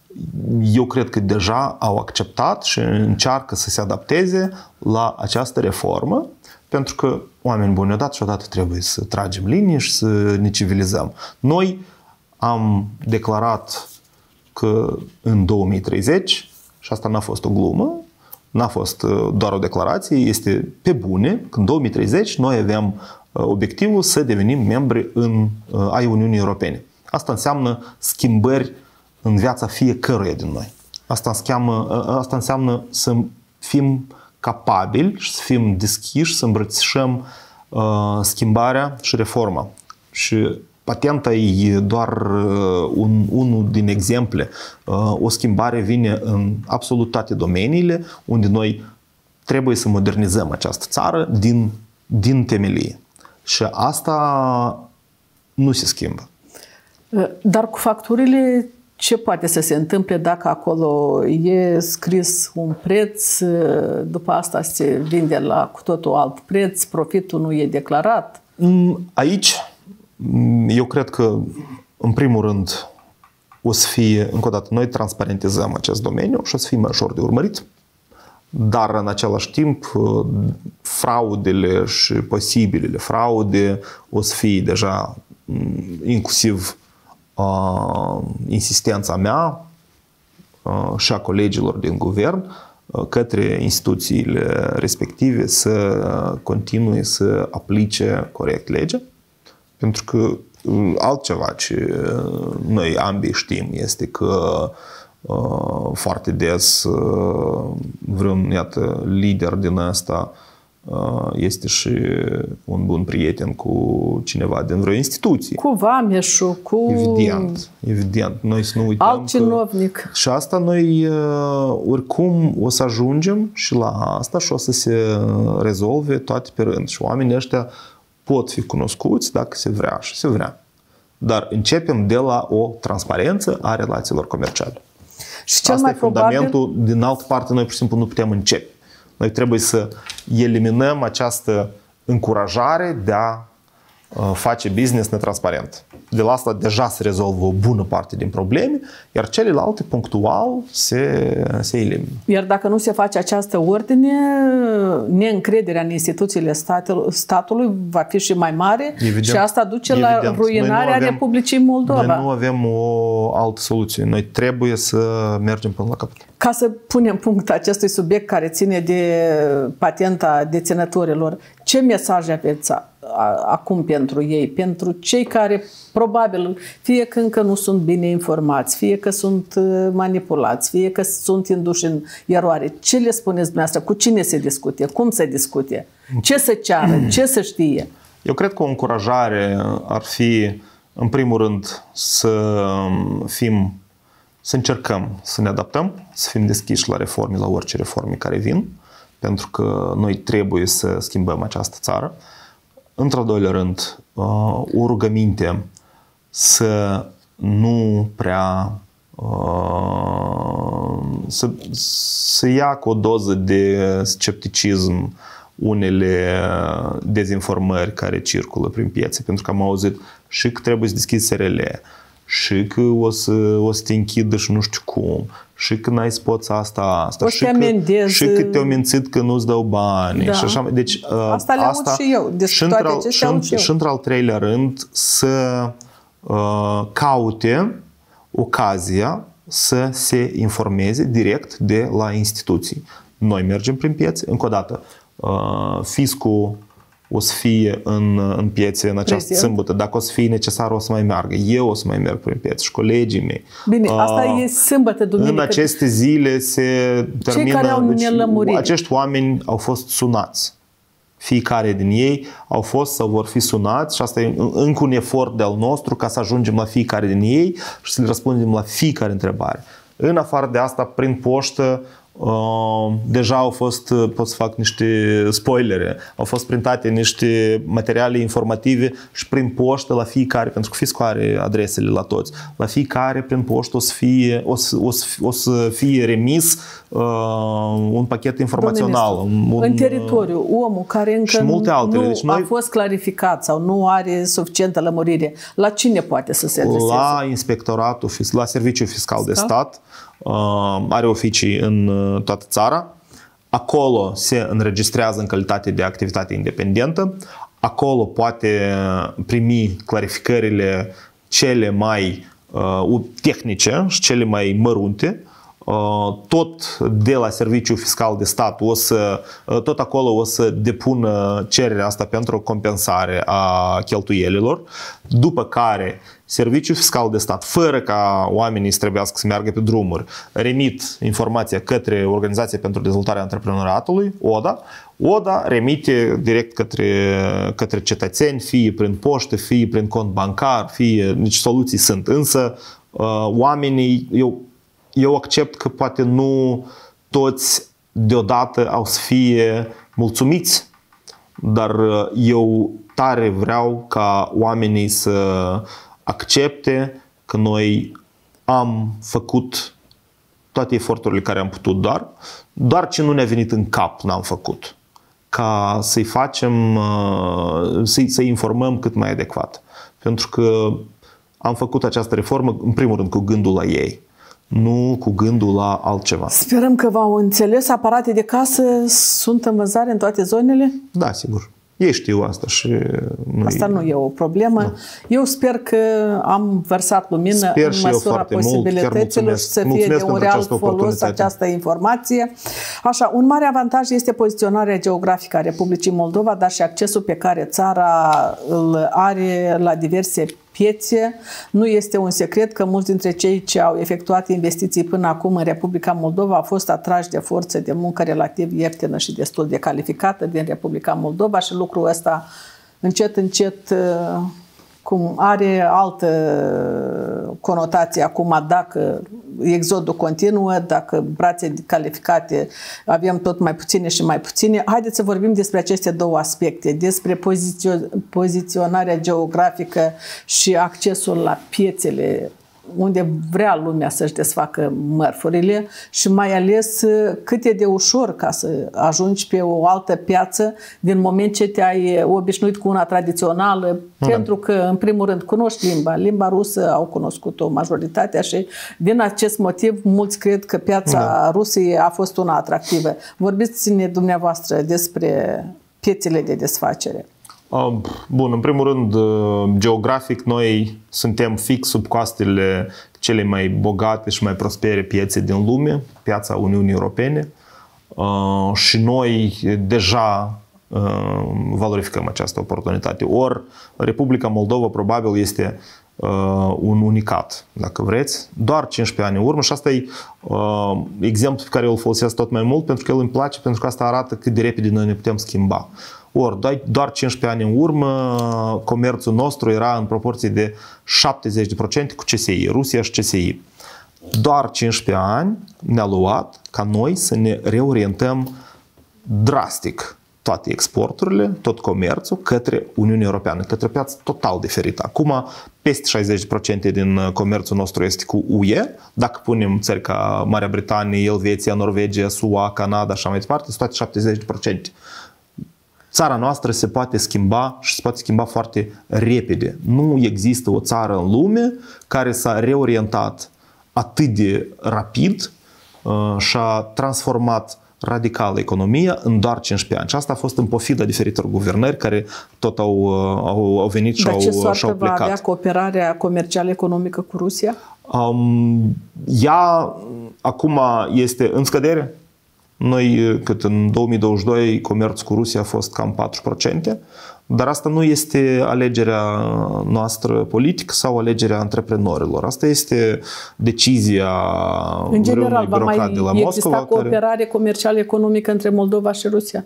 eu cred că deja au acceptat și încearcă să se adapteze la această reformă, pentru că oameni buni, odată și odată trebuie să tragem linii și să ne civilizăm. Noi am declarat că în două mii treizeci, și asta n-a fost o glumă, n-a fost doar o declarație, este pe bune, că în două mii treizeci noi avem obiectivul să devenim membri în, ai Uniunii Europene. Asta înseamnă schimbări în viața fiecăruia din noi. Asta înseamnă, asta înseamnă să fim capabili și să fim deschiși, să îmbrățișăm uh, schimbarea și reforma. Și patenta e doar uh, un, unul din exemple. Uh, o schimbare vine în absolut toate domeniile unde noi trebuie să modernizăm această țară din, din temelie. Și asta nu se schimbă. Dar cu facturile, ce poate să se întâmple dacă acolo e scris un preț, după asta se vinde la cu totul alt preț, profitul nu e declarat? Aici, eu cred că, în primul rând, o să fie, încă o dată, noi transparentizăm acest domeniu și o să fie mai ușor de urmărit, dar în același timp, fraudele și posibilele fraude o să fie deja, inclusiv Uh, insistența mea uh, și a colegilor din guvern uh, către instituțiile respective să continue să aplice corect legea, pentru că uh, altceva ce noi ambii știm este că uh, foarte des uh, vreun, iată, lider din ăsta este și un bun prieten cu cineva din vreo instituție. Cu vameșul, cu... Evident, evident. Noi să nu uităm alt cinovnic. Că... Și asta noi oricum o să ajungem și la asta și o să se rezolve toate pe rând. Și oamenii ăștia pot fi cunoscuți dacă se vrea și se vrea. Dar începem de la o transparență a relațiilor comerciale. Și cel asta mai e probabil... fundamentul. Din altă parte, noi pur și simplu nu putem începe. Noi trebuie să eliminăm această încurajare de a face business netransparent. De la asta deja se rezolvă o bună parte din probleme, iar celelalte punctual se, se elimină. Iar dacă nu se face această ordine, neîncrederea în instituțiile statului, statului va fi și mai mare. Evident, și asta duce evident. la ruinarea avem, Republicii Moldova. Noi nu avem o altă soluție. Noi trebuie să mergem până la capăt. Ca să punem punct acestui subiect care ține de patenta deținătorilor, ce mesaj aveți acum pentru ei, pentru cei care probabil fie că încă nu sunt bine informați, fie că sunt manipulați, fie că sunt induși în eroare? Ce le spuneți dumneavoastră? Cu cine se discute? Cum se discute? Ce să ceară? Ce să știe? Eu cred că o încurajare ar fi, în primul rând, să fim să încercăm să ne adaptăm, să fim deschiși la reforme, la orice reforme care vin, pentru că noi trebuie să schimbăm această țară. Într-al doilea rând, o rugăminte să nu prea să, să ia cu o doză de scepticism unele dezinformări care circulă prin piețe, pentru că am auzit și că trebuie să deschizi S R L, și că o să, o să te închidă și nu știu cum, și că n-ai să poți asta, asta, și că, și că te-au mințit că nu-ți dau bani. Da. Și așa, deci, asta le aud și eu. Deci și într-al treilea rând să uh, caute ocazia să se informeze direct de la instituții. Noi mergem prin piețe, încă o dată, uh, fiscul o să fie în, în piețe în această Prezent. sâmbătă. Dacă o să fie necesar, o să mai meargă. Eu o să mai merg prin piețe și colegii mei. Bine, asta uh, e sâmbătă, duminică. În aceste zile se termină... Cei care au nelămurit. Acești oameni au fost sunați. Fiecare din ei au fost sau vor fi sunați și asta e încă un efort de-al nostru ca să ajungem la fiecare din ei și să le răspundem la fiecare întrebare. În afară de asta, prin poștă, Uh, deja au fost, pot să fac niște spoilere, au fost printate niște materiale informative și prin poștă la fiecare, pentru că fiscul are adresele la toți, la fiecare prin poștă o să fie, o să, o să, o să fie remis uh, un pachet informațional. Un, în teritoriu, omul care încă nu deci noi, a fost clarificat sau nu are suficientă lămurire, la cine poate să se adreseze? La Inspectoratul, la Serviciul Fiscal, Fiscal? de Stat. Uh, are oficii în uh, toată țara. Acolo se înregistrează în calitate de activitate independentă. Acolo poate primi clarificările cele mai uh, tehnice și cele mai mărunte. Uh, tot de la Serviciul Fiscal de Stat o să, uh, tot acolo o să depună cererea asta pentru compensare a cheltuielilor, după care Serviciul Fiscal de Stat, fără ca oamenii să trebuiască să meargă pe drumuri, remit informația către Organizația pentru Dezvoltarea Antreprenoriatului, O D A. O D A remite direct către, către cetățeni, fie prin poștă, fie prin cont bancar, fie, nici soluții sunt. Însă oamenii, eu, eu accept că poate nu toți deodată au să fie mulțumiți, dar eu tare vreau ca oamenii să accepte că noi am făcut toate eforturile care am putut, doar, doar ce nu ne-a venit în cap n-am făcut, ca să-i facem, să-i, să-i informăm cât mai adecvat. Pentru că am făcut această reformă, în primul rând, cu gândul la ei, nu cu gândul la altceva. Sperăm că v-au înțeles. Aparate de casă sunt în vânzare în toate zonele? Da, sigur. Ei știu asta și nu asta nu e o problemă. Nu. Eu sper că am vărsat lumină sper în măsura posibilităților și să fie de un real folos această informație. Așa, un mare avantaj este poziționarea geografică a Republicii Moldova, dar și accesul pe care țara îl are la diverse piețe. Nu este un secret că mulți dintre cei ce au efectuat investiții până acum în Republica Moldova au fost atrași de forță de muncă relativ ieftină și destul de calificată din Republica Moldova și lucrul ăsta încet, încet cum are altă conotație acum dacă exodul continuă, dacă brațe calificate avem tot mai puține și mai puține. Haideți să vorbim despre aceste două aspecte, despre pozițio- poziționarea geografică și accesul la piețele unde vrea lumea să-și desfacă mărfurile și mai ales cât e de ușor ca să ajungi pe o altă piață din moment ce te-ai obișnuit cu una tradițională, da. Pentru că, în primul rând, cunoști limba. Limba rusă au cunoscut-o majoritatea și din acest motiv mulți cred că piața da. Rusiei a fost una atractivă. Vorbiți-ne dumneavoastră despre piețele de desfacere. Bun, în primul rând, geografic, noi suntem fix sub coastele cele mai bogate și mai prospere piețe din lume, piața Uniunii Europene, și noi deja valorificăm această oportunitate. Ori Republica Moldova probabil este un unicat, dacă vreți, doar cincisprezece ani în urmă și asta e uh, exemplu pe care eu îl folosesc tot mai mult pentru că el îmi place, pentru că asta arată cât de repede noi ne putem schimba. Ori, doar cincisprezece ani în urmă, comerțul nostru era în proporție de șaptezeci la sută cu C S I, Rusia și C S I. Doar cincisprezece ani ne-a luat ca noi să ne reorientăm drastic toate exporturile, tot comerțul către Uniunea Europeană, către o piață total diferită. Acum, peste șaizeci la sută din comerțul nostru este cu U E. Dacă punem țări ca Marea Britanie, Elveția, Norvegia, S U A, Canada, așa mai departe, sunt toate șaptezeci la sută. Țara noastră se poate schimba și se poate schimba foarte repede. Nu există o țară în lume care s-a reorientat atât de rapid uh, și a transformat radical economia în doar cincisprezece ani. Și asta a fost în pofida diferitor guvernări care tot au, au, au venit și Dar au, ce și-au soartă plecat. va avea cooperarea comercială economică cu Rusia? Um, ea acum este în scădere. Noi, cât în două mii douăzeci și doi, comerțul cu Rusia a fost cam patru la sută, dar asta nu este alegerea noastră politică sau alegerea antreprenorilor. Asta este decizia în general, va mai de la Moscova. Exista cooperare care... comercială economică între Moldova și Rusia?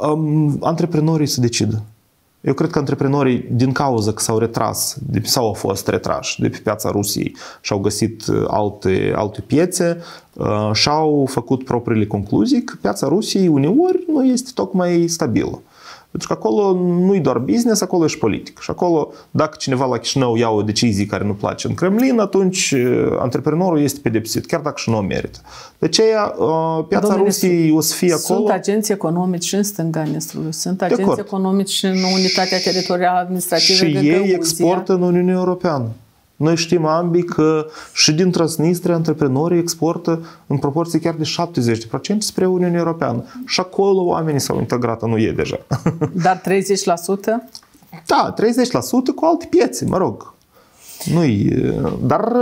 Um, antreprenorii se decidă. Eu cred că antreprenorii, din cauza că s-au retras de, sau au fost retrași de pe piața Rusiei și au găsit alte, alte piețe, uh, și-au făcut propriile concluzii că piața Rusiei uneori nu este tocmai stabilă. Pentru că acolo nu e doar business, acolo e și politic. Și acolo, dacă cineva la Chișinău ia o decizie care nu place în Kremlin, atunci antreprenorul este pedepsit, chiar dacă și nu o merită. De aceea, piața Domnule, Rusiei o să fie acolo... Sunt agenți economici și în stânga Nistrului, sunt agenți acord. economici și în unitatea teritorială administrativă și de ei Găuzia. exportă în Uniunea Europeană. Noi știm ambii că și din Transnistria antreprenorii exportă în proporție chiar de șaptezeci la sută spre Uniunea Europeană. Și acolo oamenii s-au integrat, nu e deja. Dar treizeci la sută? Da, treizeci la sută cu alte piețe, mă rog. Nu-i, dar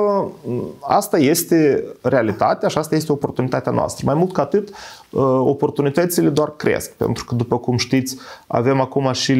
asta este realitatea și asta este oportunitatea noastră. Mai mult ca atât, oportunitățile doar cresc, pentru că, după cum știți, avem acum și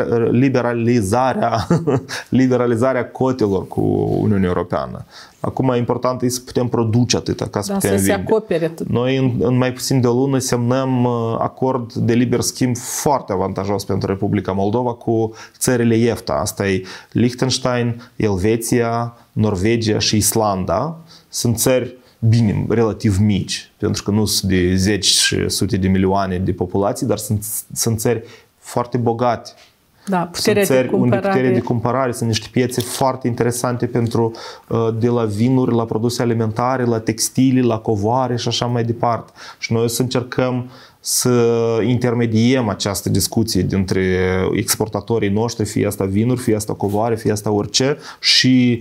liberalizarea, liberalizarea cotelor cu Uniunea Europeană. Acum, important e să putem produce atâta ca să da, putem să vinde. se acopere tot. Noi, în, în mai puțin de o lună, semnăm acord de liber schimb foarte avantajos pentru Republica Moldova cu țările E F T A. Asta e Liechtenstein, Elveția, Norvegia și Islanda. Sunt țări bine, relativ mici, pentru că nu sunt de zeci și sute de milioane de populații, dar sunt, sunt țări foarte bogate. Da, puterea sunt țări de cumpărare. unde puterea de cumpărare, sunt niște piețe foarte interesante pentru, de la vinuri, la produse alimentare, la textile, la covoare și așa mai departe. Și noi o să încercăm să intermediem această discuție dintre exportatorii noștri, fie asta vinuri, fie asta covoare, fie asta orice, și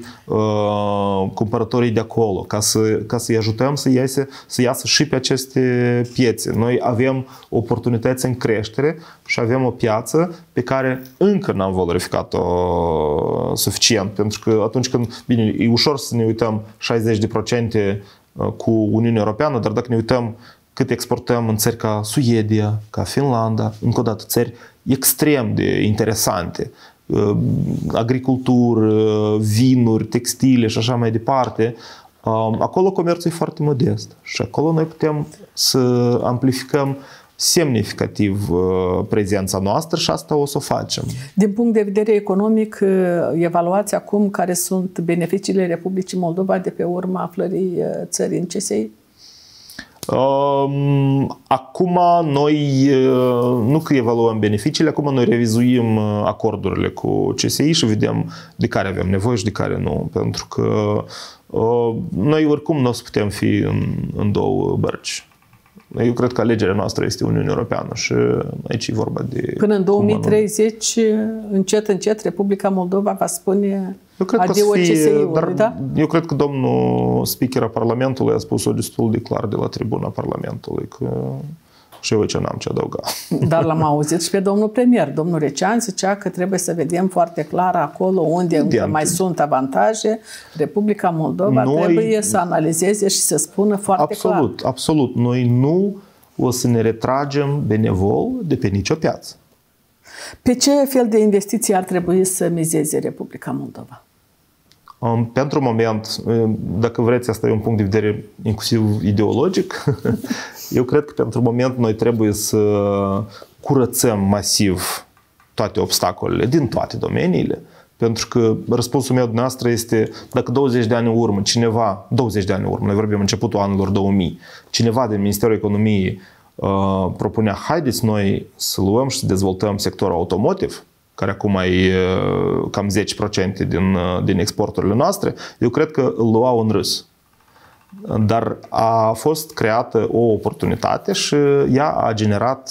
uh, cumpărătorii de acolo, ca, să, ca să-i ajutăm să iasă, să iasă și pe aceste piețe. Noi avem oportunități în creștere și avem o piață pe care încă n-am valorificat-o suficient, pentru că atunci când, bine, e ușor să ne uităm șaizeci la sută cu Uniunea Europeană, dar dacă ne uităm cât exportăm în țări ca Suedia, ca Finlanda, încă o dată țări extrem de interesante, agricultură, vinuri, textile și așa mai departe, acolo comerțul e foarte modest și acolo noi putem să amplificăm semnificativ prezența noastră și asta o să o facem. Din punct de vedere economic, evaluați acum care sunt beneficiile Republicii Moldova de pe urma aflării țării în C S I? Acum noi nu că evaluăm beneficiile, acum noi revizuim acordurile cu C S I și vedem de care avem nevoie și de care nu. Pentru că noi oricum nu o să putem fi în, în două bărci. Eu cred că alegerea noastră este Uniunea Europeană și aici e vorba de... Până în două mii treizeci, încet, încet, Republica Moldova va spune adio C S I-ului, da? Eu cred că domnul speaker a Parlamentului a spus-o destul de clar de la tribuna Parlamentului, că și eu ce n-am ce adăuga. Dar l-am auzit și pe domnul premier. Domnul Recean zicea că trebuie să vedem foarte clar acolo unde încă mai sunt avantaje. Republica Moldova Noi, trebuie să analizeze și să spună foarte absolut, clar. Absolut, absolut. Noi nu o să ne retragem benevol de pe nicio piață. Pe ce fel de investiții ar trebui să mizeze Republica Moldova? Um, pentru moment, dacă vreți, asta e un punct de vedere inclusiv ideologic, eu cred că pentru moment noi trebuie să curățăm masiv toate obstacolele din toate domeniile, pentru că răspunsul meu dumneavoastră este, dacă douăzeci de ani în urmă cineva, douăzeci de ani în urmă, noi vorbim începutul anilor două mii, cineva din Ministerul Economiei uh, propunea, haideți noi să luăm și să dezvoltăm sectorul automotive, care acum e cam zece la sută din, din exporturile noastre, eu cred că îl luau în râs. Dar a fost creată o oportunitate și ea a generat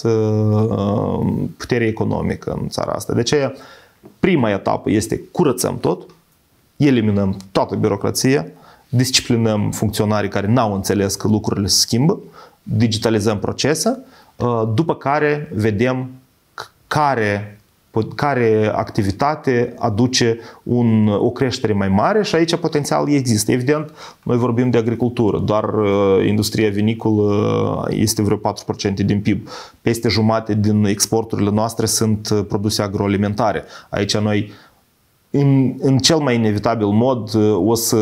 putere economică în țara asta. De aceea, prima etapă este curățăm tot, eliminăm toată birocrația, disciplinăm funcționarii care n-au înțeles că lucrurile se schimbă, digitalizăm procese, după care vedem care care activitate aduce un, o creștere mai mare și aici potențial există. Evident, noi vorbim de agricultură, doar uh, industria viniculă este vreo patru la sută din P I B. Peste jumate din exporturile noastre sunt produse agroalimentare. Aici noi, în, în cel mai inevitabil mod, uh, o să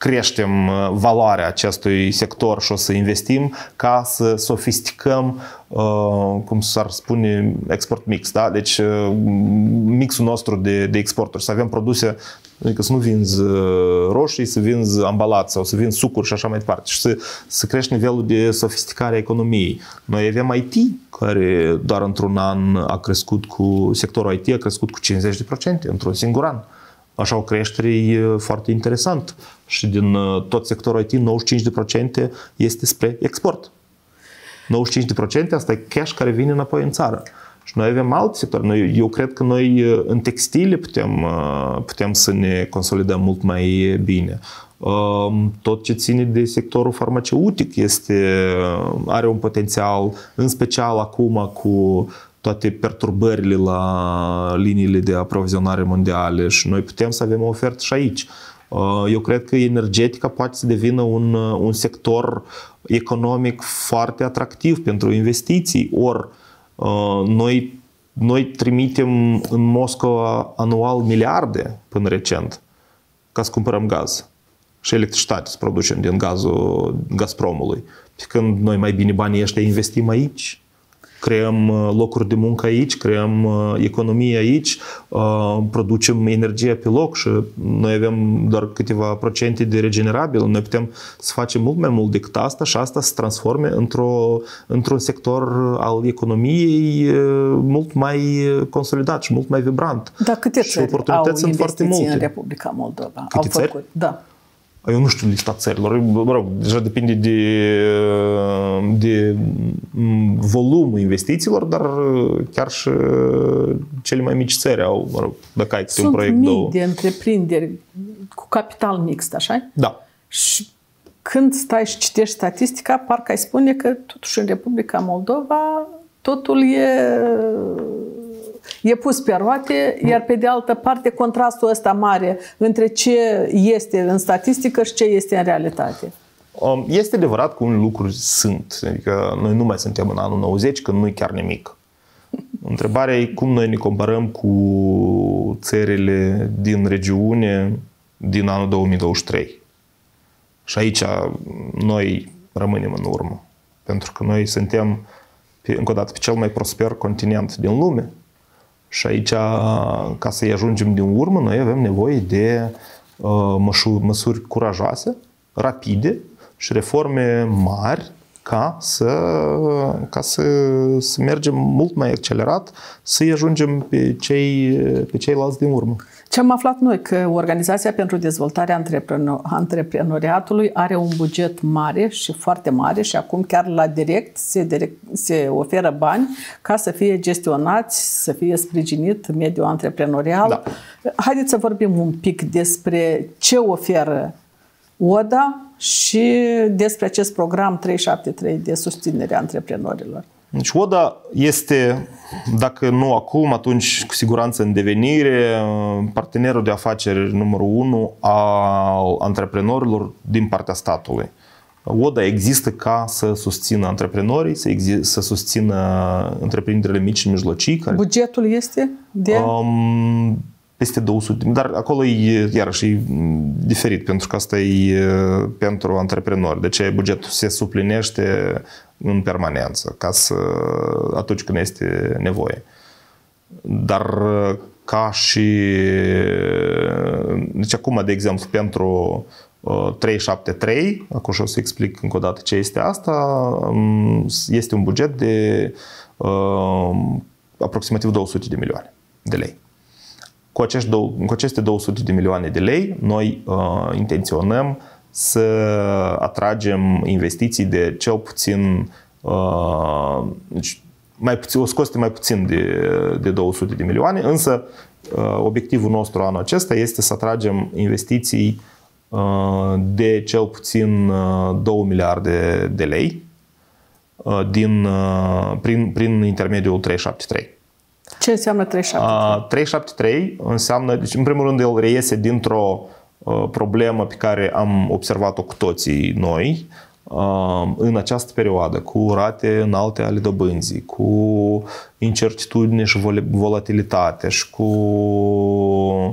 creștem valoarea acestui sector și o să investim ca să sofisticăm, cum s-ar spune, export mix. Da? Deci mixul nostru de, de exporturi, să avem produse, adică să nu vinzi roșii, să vinzi ambalat sau să vinzi sucuri și așa mai departe. Și să, să crești nivelul de sofisticare a economiei. Noi avem I T, care doar într-un an a crescut cu, sectorul I T a crescut cu cincizeci de la sută într-un singur an. Așa o creștere e foarte interesant. Și din tot sectorul I T, nouăzeci și cinci la sută este spre export. nouăzeci și cinci la sută asta e cash care vine înapoi în țară. Și noi avem alt sector. Noi, eu cred că noi în textile putem, putem să ne consolidăm mult mai bine. Tot ce ține de sectorul farmaceutic este, are un potențial, în special acum cu toate perturbările la liniile de aprovizionare mondiale și noi putem să avem o ofertă și aici. Eu cred că energetica poate să devină un, un sector economic foarte atractiv pentru investiții. Ori noi, noi trimitem în Moscova anual miliarde până recent ca să cumpărăm gaz și electricitate să producem din gazul Gazpromului. Pe când noi mai bine banii ăștia investim aici. Creăm locuri de muncă aici, creăm economie aici, producem energie pe loc și noi avem doar câteva procente de regenerabil. Noi putem să facem mult mai mult decât asta și asta se transforme într-o, într-un sector al economiei mult mai consolidat și mult mai vibrant. Dar câte și țări oportunități au sunt foarte multe în Republica Moldova? Câte au țări? făcut? Da. Eu nu știu lista țărilor, mă rog, deja depinde de, de volumul investițiilor, dar chiar și cele mai mici țări au, mă rog, dacă ai Sunt un proiect, mii două. de întreprinderi cu capital mixt, așa? Da. Și când stai și citești statistica, parcă ai spune că totuși în Republica Moldova totul e, e pus pe roate, iar pe de altă parte contrastul ăsta mare între ce este în statistică și ce este în realitate. Este adevărat că unele lucruri sunt. Adică noi nu mai suntem în anul nouăzeci, când nu e chiar nimic. Întrebarea e cum noi ne comparăm cu țările din regiune din anul două mii douăzeci și trei. Și aici noi rămânem în urmă. Pentru că noi suntem, pe, încă o dată, pe cel mai prosper continent din lume. Și aici, ca să-i ajungem din urmă, noi avem nevoie de uh, măsuri, măsuri curajoase, rapide și reforme mari ca să, ca să, să mergem mult mai accelerat, să-i ajungem pe, cei, pe ceilalți din urmă. Ce am aflat noi? Că Organizația pentru Dezvoltarea Antreprenoriatului are un buget mare și foarte mare și acum chiar la direct se, direct, se oferă bani ca să fie gestionați, să fie sprijinit mediul antreprenorial. Da. Haideți să vorbim un pic despre ce oferă O D A și despre acest program trei șapte trei de susținere a antreprenorilor. Deci O D A este, dacă nu acum, atunci cu siguranță în devenire, partenerul de afaceri numărul unu al antreprenorilor din partea statului. O D A există ca să susțină antreprenorii, să, să susțină întreprinderile mici și mijlocii. Care, bugetul este de? Um, peste două sute. Dar acolo e, iarăși, e diferit, pentru că asta e pentru antreprenori. De ce bugetul se suplinește în permanență, ca să, atunci când este nevoie. Dar ca și... Deci acum, de exemplu, pentru trei șapte trei, acum și o să explic încă o dată ce este asta, este un buget de uh, aproximativ două sute de milioane de lei. Cu, acești două, cu aceste două sute de milioane de lei, noi uh, intenționăm să atragem investiții de cel puțin, uh, mai puțin o scoste mai puțin de, de două sute de milioane, însă uh, obiectivul nostru anul acesta este să atragem investiții uh, de cel puțin uh, două miliarde de lei uh, din, uh, prin, prin intermediul trei șapte trei. Ce înseamnă trei șapte trei? trei șapte trei înseamnă, deci în primul rând el reiese dintr-o uh, problemă pe care am observat-o cu toții noi uh, în această perioadă, cu rate înalte ale dobânzii, cu incertitudine și volatilitate și cu uh,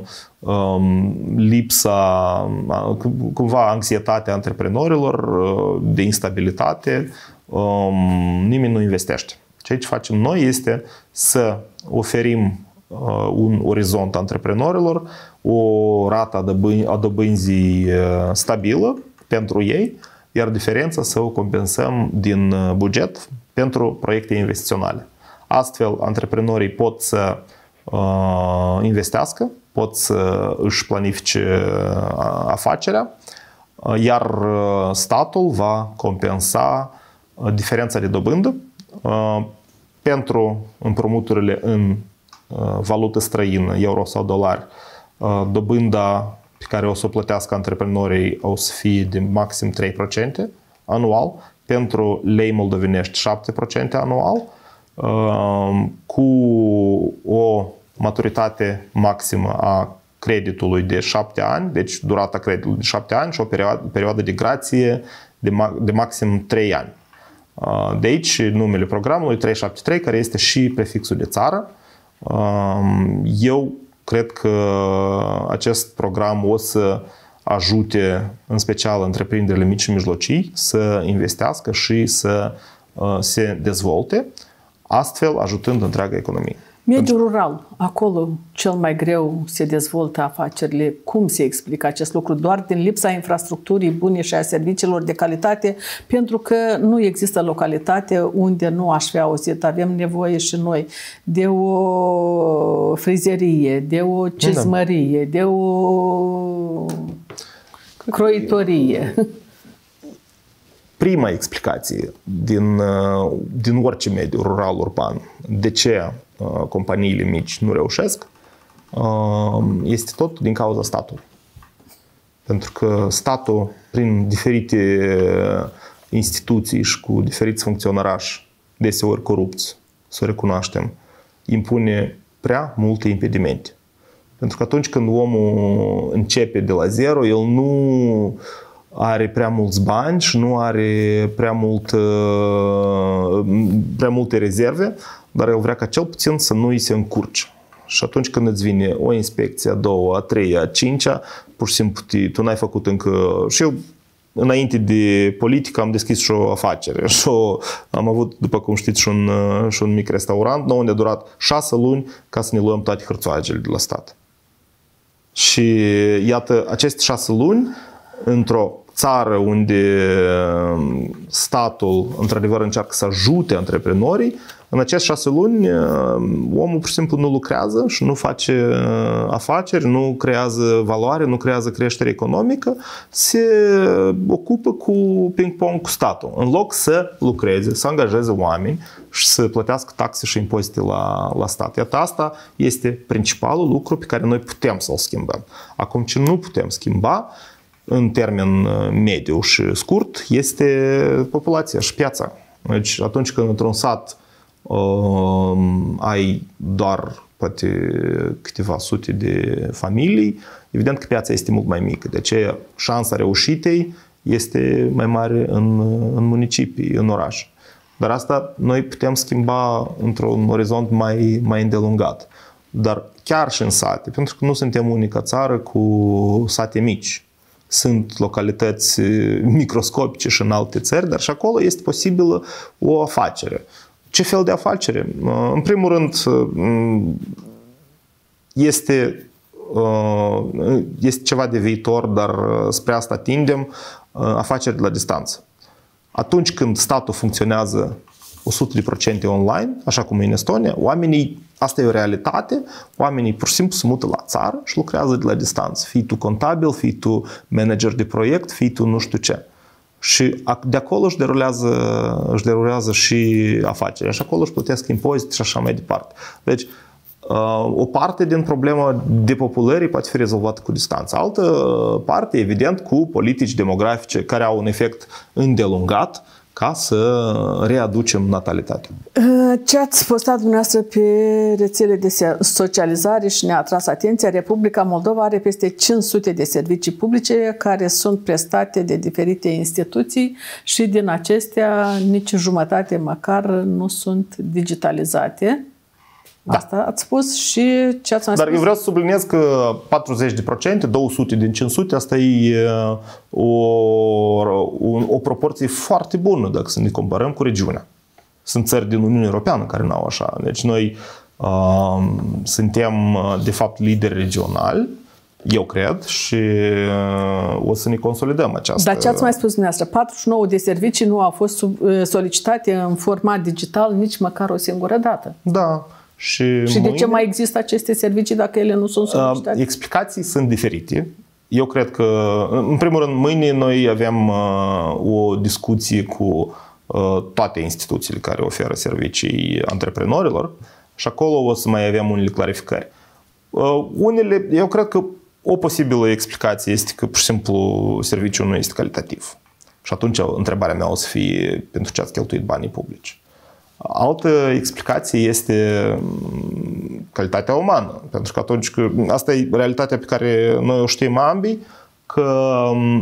lipsa, cumva anxietatea antreprenorilor, de instabilitate, nimeni nu investește. Ceea ce facem noi este să oferim un orizont antreprenorilor, o rată a dobânzii stabilă pentru ei, iar diferența să o compensăm din buget pentru proiecte investiționale. Astfel, antreprenorii pot să uh, investească, pot să își planifice afacerea, iar statul va compensa diferența de dobândă uh, pentru împrumuturile în uh, valută străină, euro sau dolari. Uh, dobânda pe care o să o plătească antreprenorii o să fie de maxim trei la sută anual, pentru lei moldovenești șapte la sută anual, cu o maturitate maximă a creditului de șapte ani, deci durata creditului de șapte ani și o perioadă, perioadă de grație de, de maxim trei ani. De aici numele programului trei șapte trei, care este și prefixul de țară. Eu cred că acest program o să ajute în special întreprinderile mici și mijlocii să investească și să se dezvolte, astfel ajutând întreaga economie. Mediul rural, acolo cel mai greu se dezvoltă afacerile. Cum se explică acest lucru? Doar din lipsa infrastructurii bune și a serviciilor de calitate, pentru că nu există localitate unde nu aș fi auzit. Avem nevoie și noi de o frizerie, de o cizmărie, de o croitorie. Prima explicație din, din orice mediu rural urban, de ce companiile mici nu reușesc, este tot din cauza statului. Pentru că statul, prin diferite instituții și cu diferiți funcționarași, deseori corupți, să recunoaștem, impune prea multe impedimente. Pentru că atunci când omul începe de la zero, el nu are prea mulți bani și nu are prea, mult, prea multe rezerve, dar el vrea ca cel puțin să nu îi se încurce. Și atunci când îți vine o inspecție, a doua, a treia, a cincea, pur și simplu tu n-ai făcut încă... Și eu, înainte de politică, am deschis și o afacere. Și o, am avut, după cum știți, și un, și un mic restaurant, nou unde a durat șase luni ca să ne luăm toate hârțoagele de la stat. Și iată, aceste șase luni, într-o țară unde statul într-adevăr încearcă să ajute antreprenorii, în aceste șase luni omul pur și simplu nu lucrează și nu face afaceri, nu creează valoare, nu creează creștere economică, se ocupă cu ping-pong cu statul. În loc să lucreze, să angajeze oameni și să plătească taxe și impozite la, la stat. Iată, asta este principalul lucru pe care noi putem să-l schimbăm. Acum, ce nu putem schimba, în termen mediu și scurt, este populația și piața. Deci atunci când într-un sat uh, ai doar poate câteva sute de familii, evident că piața este mult mai mică. De aceea șansa reușitei este mai mare în, în municipii, în oraș. Dar asta noi putem schimba într-un orizont mai, mai îndelungat. Dar chiar și în sate, pentru că nu suntem unica țară cu sate mici. Sunt localități microscopice și în alte țări, dar și acolo este posibilă o afacere. Ce fel de afacere? În primul rând, este, este ceva de viitor, dar spre asta tindem, afaceri de la distanță. Atunci când statul funcționează o sută la sută online, așa cum e în Estonia, oamenii, asta e o realitate, oamenii pur și simplu se mută la țară și lucrează de la distanță. Fii tu contabil, fii tu manager de proiect, fii tu nu știu ce. Și de acolo își derulează, își derulează și afacerea. Și acolo își plătesc impozite și așa mai departe. Deci, o parte din problema depopulării poate fi rezolvată cu distanță. Altă parte, evident, cu politici demografice care au un efect îndelungat ca să readucem natalitatea. Ce ați postat dumneavoastră pe rețele de socializare și ne-a atras atenția, Republica Moldova are peste cinci sute de servicii publice care sunt prestate de diferite instituții și din acestea nici jumătate măcar nu sunt digitalizate. Da. Asta ați spus și ce ați mai Dar spus? eu vreau să subliniez că patruzeci de procente, două sute din cinci sute, asta e o, o, o proporție foarte bună dacă să ne comparăm cu regiunea. Sunt țări din Uniunea Europeană care n-au așa. Deci noi uh, suntem de fapt lideri regionali, eu cred, și uh, o să ne consolidăm această... Dar ce ați mai spus dumneavoastră? patruzeci și nouă de servicii nu au fost sub, solicitate în format digital nici măcar o singură dată. Da. Și, și de ce mai există aceste servicii dacă ele nu sunt solicitate? Uh, explicații sunt diferite. Eu cred că, în primul rând, mâine noi avem uh, o discuție cu uh, toate instituțiile care oferă servicii antreprenorilor și acolo o să mai avem unele clarificări. Uh, unele, eu cred că o posibilă explicație este că, pur și simplu, serviciul nu este calitativ. Și atunci întrebarea mea o să fie pentru ce ați cheltuit banii publici. Altă explicație este calitatea umană, pentru că atunci că asta e realitatea pe care noi o știm ambii, că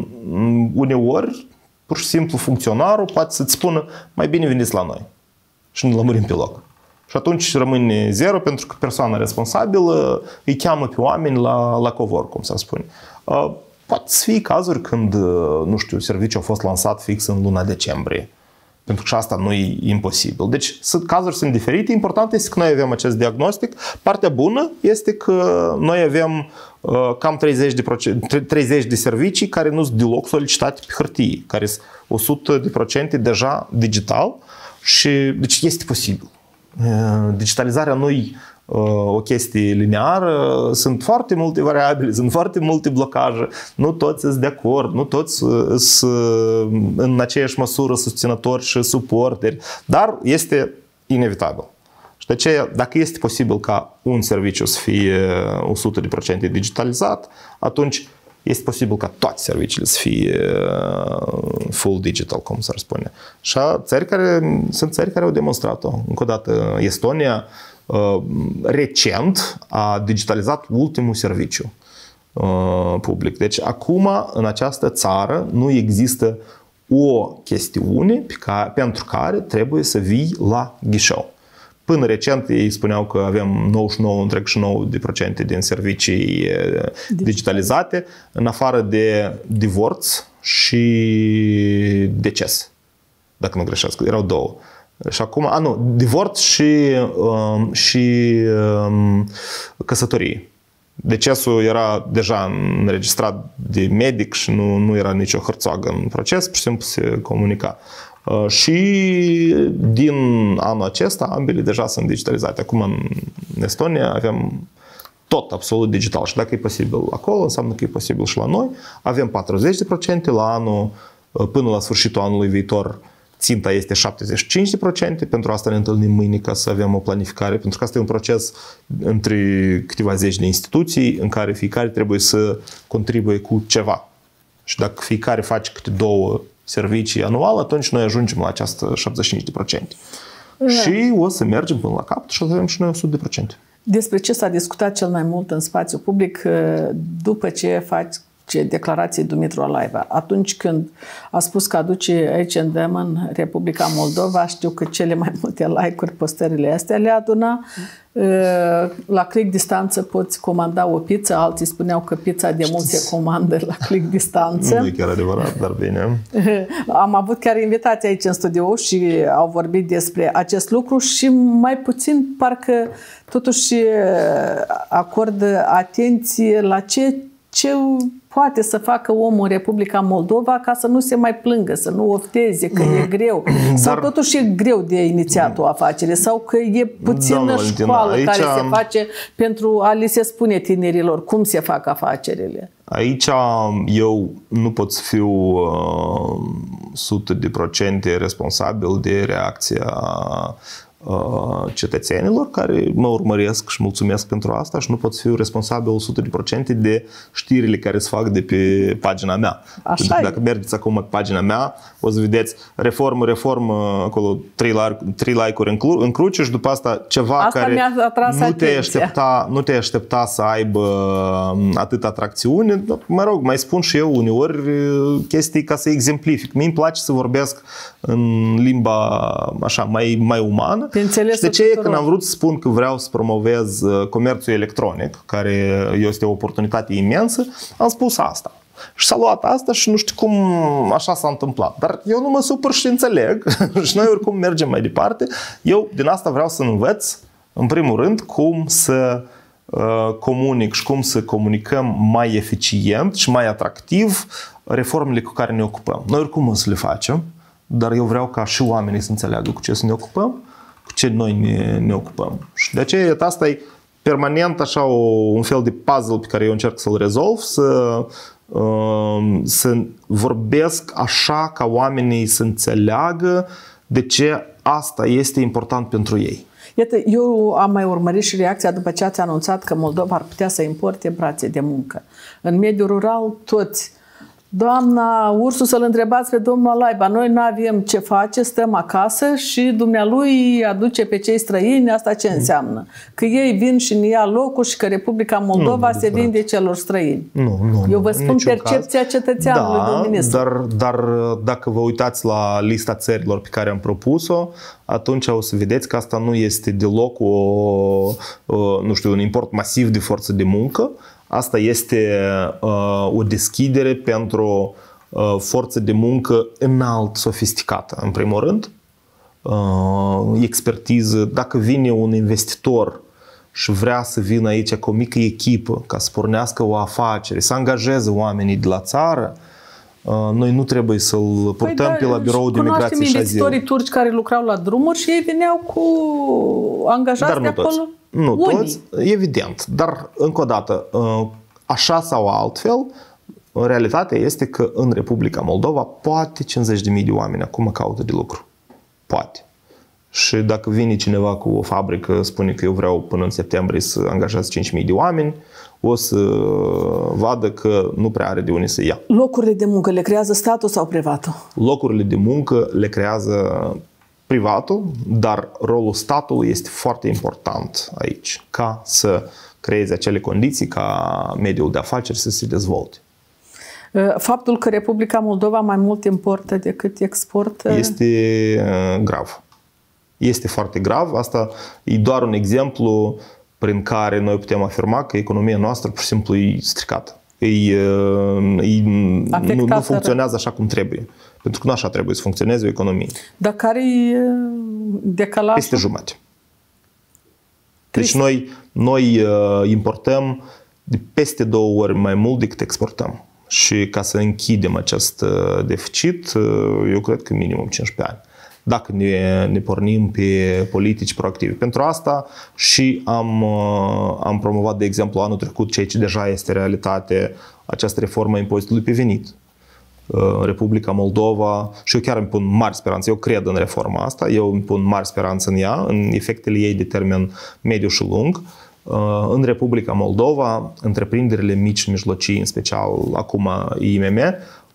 uneori pur și simplu funcționarul poate să-ți spună mai bine veniți la noi și ne lămurim pe loc. Și atunci rămâne zero pentru că persoana responsabilă îi cheamă pe oameni la, la covor, cum să spune. Poate să fie cazuri când, nu știu, serviciul a fost lansat fix în luna decembrie. Pentru că asta nu e imposibil. Deci cazuri sunt diferite. Important este că noi avem acest diagnostic. Partea bună este că noi avem uh, cam treizeci de, treizeci de servicii care nu sunt deloc solicitate pe hârtie, care sunt o sută de procente deja digital și deci este posibil. Uh, digitalizarea nu e o chestie lineară, sunt foarte multe variabile, sunt foarte multe blocaje, nu toți sunt de acord, nu toți sunt în aceeași măsură susținători și suporteri, dar este inevitabil. Și de aceea, dacă este posibil ca un serviciu să fie o sută la sută digitalizat, atunci este posibil ca toate serviciile să fie full digital, cum s-ar spune. Și țări care, sunt țări care au demonstrat-o. Încă o dată, Estonia recent a digitalizat ultimul serviciu public. Deci acum în această țară nu există o chestiune pe care, pentru care trebuie să vii la ghișeu. Până recent ei spuneau că avem nouăzeci și nouă virgulă nouă la sută din servicii digitalizate, în afară de divorț și deces, dacă nu greșesc, erau două. Și acum, a nu, divorț și, um, și um, căsătorie. Decesul era deja înregistrat de medic și nu, nu era nicio hârțoagă în proces, pur și simplu se comunica. Uh, și din anul acesta ambele deja sunt digitalizate. Acum în Estonia avem tot absolut digital și dacă e posibil acolo, înseamnă că e posibil și la noi. Avem patruzeci de procente la anul, până la sfârșitul anului viitor. Ținta este șaptezeci și cinci de procente, pentru asta ne întâlnim mâine ca să avem o planificare, pentru că asta e un proces între câteva zeci de instituții în care fiecare trebuie să contribuie cu ceva. Și dacă fiecare face câte două servicii anual, atunci noi ajungem la această șaptezeci și cinci de procente. Da. Și o să mergem până la capăt și o să avem și noi o sută de procente. Despre ce s-a discutat cel mai mult în spațiu public după ce faci ce declarație Dumitru Alaiva. Atunci când a spus că aduce aici îndemn în Republica Moldova, știu că cele mai multe like-uri postările astea le aduna. La click distanță poți comanda o pizza, alții spuneau că pizza de mult se comandă la click distanță. Nu e chiar adevărat, dar bine. Am avut chiar invitații aici în studio și au vorbit despre acest lucru și mai puțin parcă totuși acordă atenție la ce ce poate să facă omul în Republica Moldova ca să nu se mai plângă, să nu ofteze, că e greu. Sau Dar... totuși e greu de inițiat o afacere, sau că e puțină Doamna școală aici... care se face pentru a li se spune tinerilor cum se fac afacerile. Aici eu nu pot să fiu uh, sută de procente responsabil de reacția cetățenilor care mă urmăresc și mulțumesc pentru asta și nu pot să fiu responsabil o sută de procente de știrile care se fac de pe pagina mea. Așa e. Dacă mergeți acum pe pagina mea, o să vedeți reformă, reformă, acolo trei like-uri în cruce și după asta ceva asta care nu te, aștepta, nu te aștepta să aibă atât atracțiune. Mă rog, mai spun și eu uneori chestii ca să exemplific. Mie îmi place să vorbesc în limba așa mai, mai umană Și de ce e când am vrut să spun că vreau să promovez comerțul electronic, care este o oportunitate imensă, am spus asta. Și s-a luat asta și nu știu cum așa s-a întâmplat. Dar eu nu mă supăr și înțeleg și noi oricum mergem mai departe. Eu din asta vreau să învăț, în primul rând, cum să uh, comunic și cum să comunicăm mai eficient și mai atractiv reformele cu care ne ocupăm. Noi oricum o să le facem, dar eu vreau ca și oamenii să înțeleagă cu ce să ne ocupăm, cu ce noi ne, ne ocupăm. Și de aceea asta e permanent așa o, un fel de puzzle pe care eu încerc să-l rezolv, să să vorbesc așa ca oamenii să înțeleagă de ce asta este important pentru ei. Iată, eu am mai urmărit și reacția după ce ați anunțat că Moldova ar putea să importe brațe de muncă. În mediul rural, toți. Doamna Ursu, să-l întrebați pe domnul Alaiba, noi nu avem ce face, stăm acasă și dumnealui aduce pe cei străini, asta ce înseamnă? Că ei vin și ne ia locul și că Republica Moldova nu, se vinde celor străini. Nu, nu, Eu vă spun percepția caz. cetățeanului, da, domnul ministru. Dar, dar dacă vă uitați la lista țărilor pe care am propus-o, atunci o să vedeți că asta nu este deloc o, o, nu știu, un import masiv de forță de muncă. Asta este uh, o deschidere pentru uh, forță de muncă înalt sofisticată, în primul rând. Uh, expertiză. Dacă vine un investitor și vrea să vină aici cu o mică echipă ca să pornească o afacere, să angajeze oamenii de la țară, uh, noi nu trebuie să-l purtăm păi, pe la birou de migrație și azil. Cunoaștem investitorii turci care lucrau la drumuri și ei veneau cu angajați de acolo. Toți. Nu toți, evident, dar încă o dată, așa sau altfel, realitatea este că în Republica Moldova poate cincizeci de mii de oameni acum caută de lucru. Poate. Și dacă vine cineva cu o fabrică, spune că eu vreau până în septembrie să angajați cinci mii de oameni, o să vadă că nu prea are de unde să ia. Locurile de muncă le creează statul sau privatul? Locurile de muncă le creează privatul, dar rolul statului este foarte important aici, ca să creeze acele condiții ca mediul de afaceri să se dezvolte. Faptul că Republica Moldova mai mult importă decât exportă este grav. Este foarte grav. Asta e doar un exemplu prin care noi putem afirma că economia noastră pur și simplu e stricată. E, e, nu, nu funcționează așa cum trebuie. Pentru că nu așa trebuie să funcționeze o economie. Dar care e decalajul? Peste jumătate. Deci noi, noi importăm de peste două ori mai mult decât exportăm. Și ca să închidem acest deficit, eu cred că minimum cincisprezece ani. Dacă ne, ne pornim pe politici proactive. Pentru asta și am, am promovat, de exemplu, anul trecut, ceea ce deja este realitate, această reformă a impozitului pe venit. Republica Moldova, și eu chiar îmi pun mari speranțe, eu cred în reforma asta, eu îmi pun mari speranțe în ea, în efectele ei de termen mediu și lung. În Republica Moldova, întreprinderile mici și mijlocii, în special acum I M M,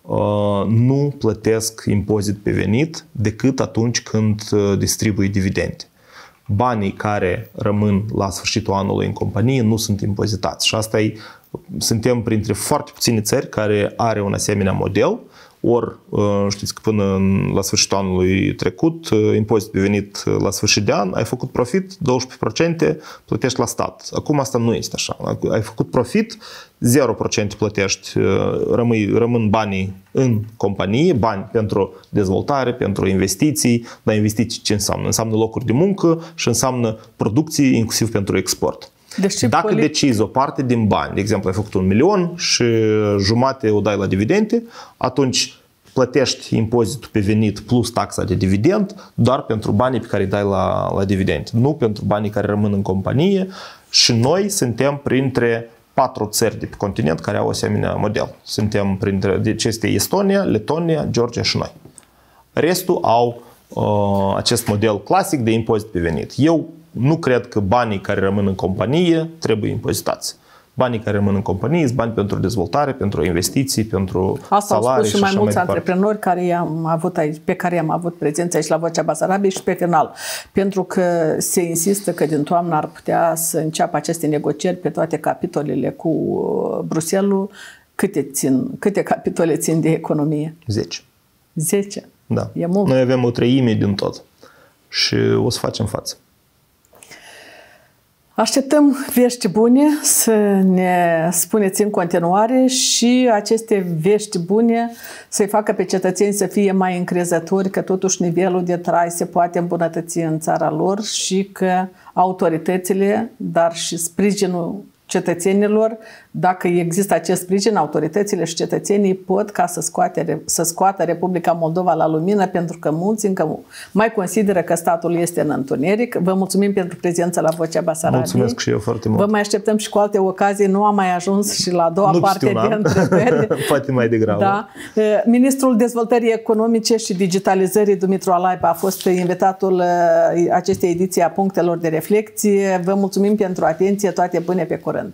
nu plătesc impozit pe venit decât atunci când distribuie dividende. Banii care rămân la sfârșitul anului în companie nu sunt impozitați. Și asta e, suntem printre foarte puține țări care are un asemenea model. Ori, știți că până la sfârșitul anului trecut, impozit pe venit la sfârșit de an, ai făcut profit, douăsprezece la sută plătești la stat. Acum asta nu este așa. Ai făcut profit, zero la sută plătești, rămâi, rămân banii în companie, bani pentru dezvoltare, pentru investiții. Dar investiții ce înseamnă? Înseamnă locuri de muncă și înseamnă producție, inclusiv pentru export. Deci, dacă politic... decizi o parte din bani, de exemplu, ai făcut un milion și jumate o dai la dividende, atunci plătești impozitul pe venit plus taxa de dividend doar pentru banii pe care îi dai la, la dividende, nu pentru banii care rămân în companie. Și noi suntem printre patru țări de pe continent care au asemenea model. Suntem printre, deci este Estonia, Letonia, Georgia și noi. Restul au uh, acest model clasic de impozit pe venit. Eu nu cred că banii care rămân în companie trebuie impozitați. Banii care rămân în companie sunt bani pentru dezvoltare, pentru investiții, pentru asta salarii. Asta au spus și mai mulți mai antreprenori care am avut aici, pe care am avut prezență aici la Vocea Basarabiei și pe final. Pentru că se insistă că din toamnă ar putea să înceapă aceste negocieri pe toate capitolele cu Bruxelles. Câte, țin, câte capitole țin de economie? Zece. Zece? Da. E mult. Noi avem o treime din tot. și o să facem față. Așteptăm vești bune să ne spuneți în continuare și aceste vești bune să-i facă pe cetățeni să fie mai încrezători că totuși nivelul de trai se poate îmbunătăți în țara lor și că autoritățile, dar și sprijinul cetățenilor, dacă există acest sprijin, autoritățile și cetățenii pot ca să, scoate, să scoată Republica Moldova la lumină, pentru că mulți încă mai consideră că statul este în întuneric. Vă mulțumim pentru prezența la Vocea Basarabiei. Mulțumesc și eu foarte mult. Vă mai așteptăm și cu alte ocazii. Nu am mai ajuns și la a doua nu parte de întrebări. Poate mai degrabă. Da. Ministrul Dezvoltării Economice și Digitalizării, Dumitru Alaipa, a fost invitatul acestei ediții a Punctelor de Reflecție. Vă mulțumim pentru atenție. Toate bune, pe curând.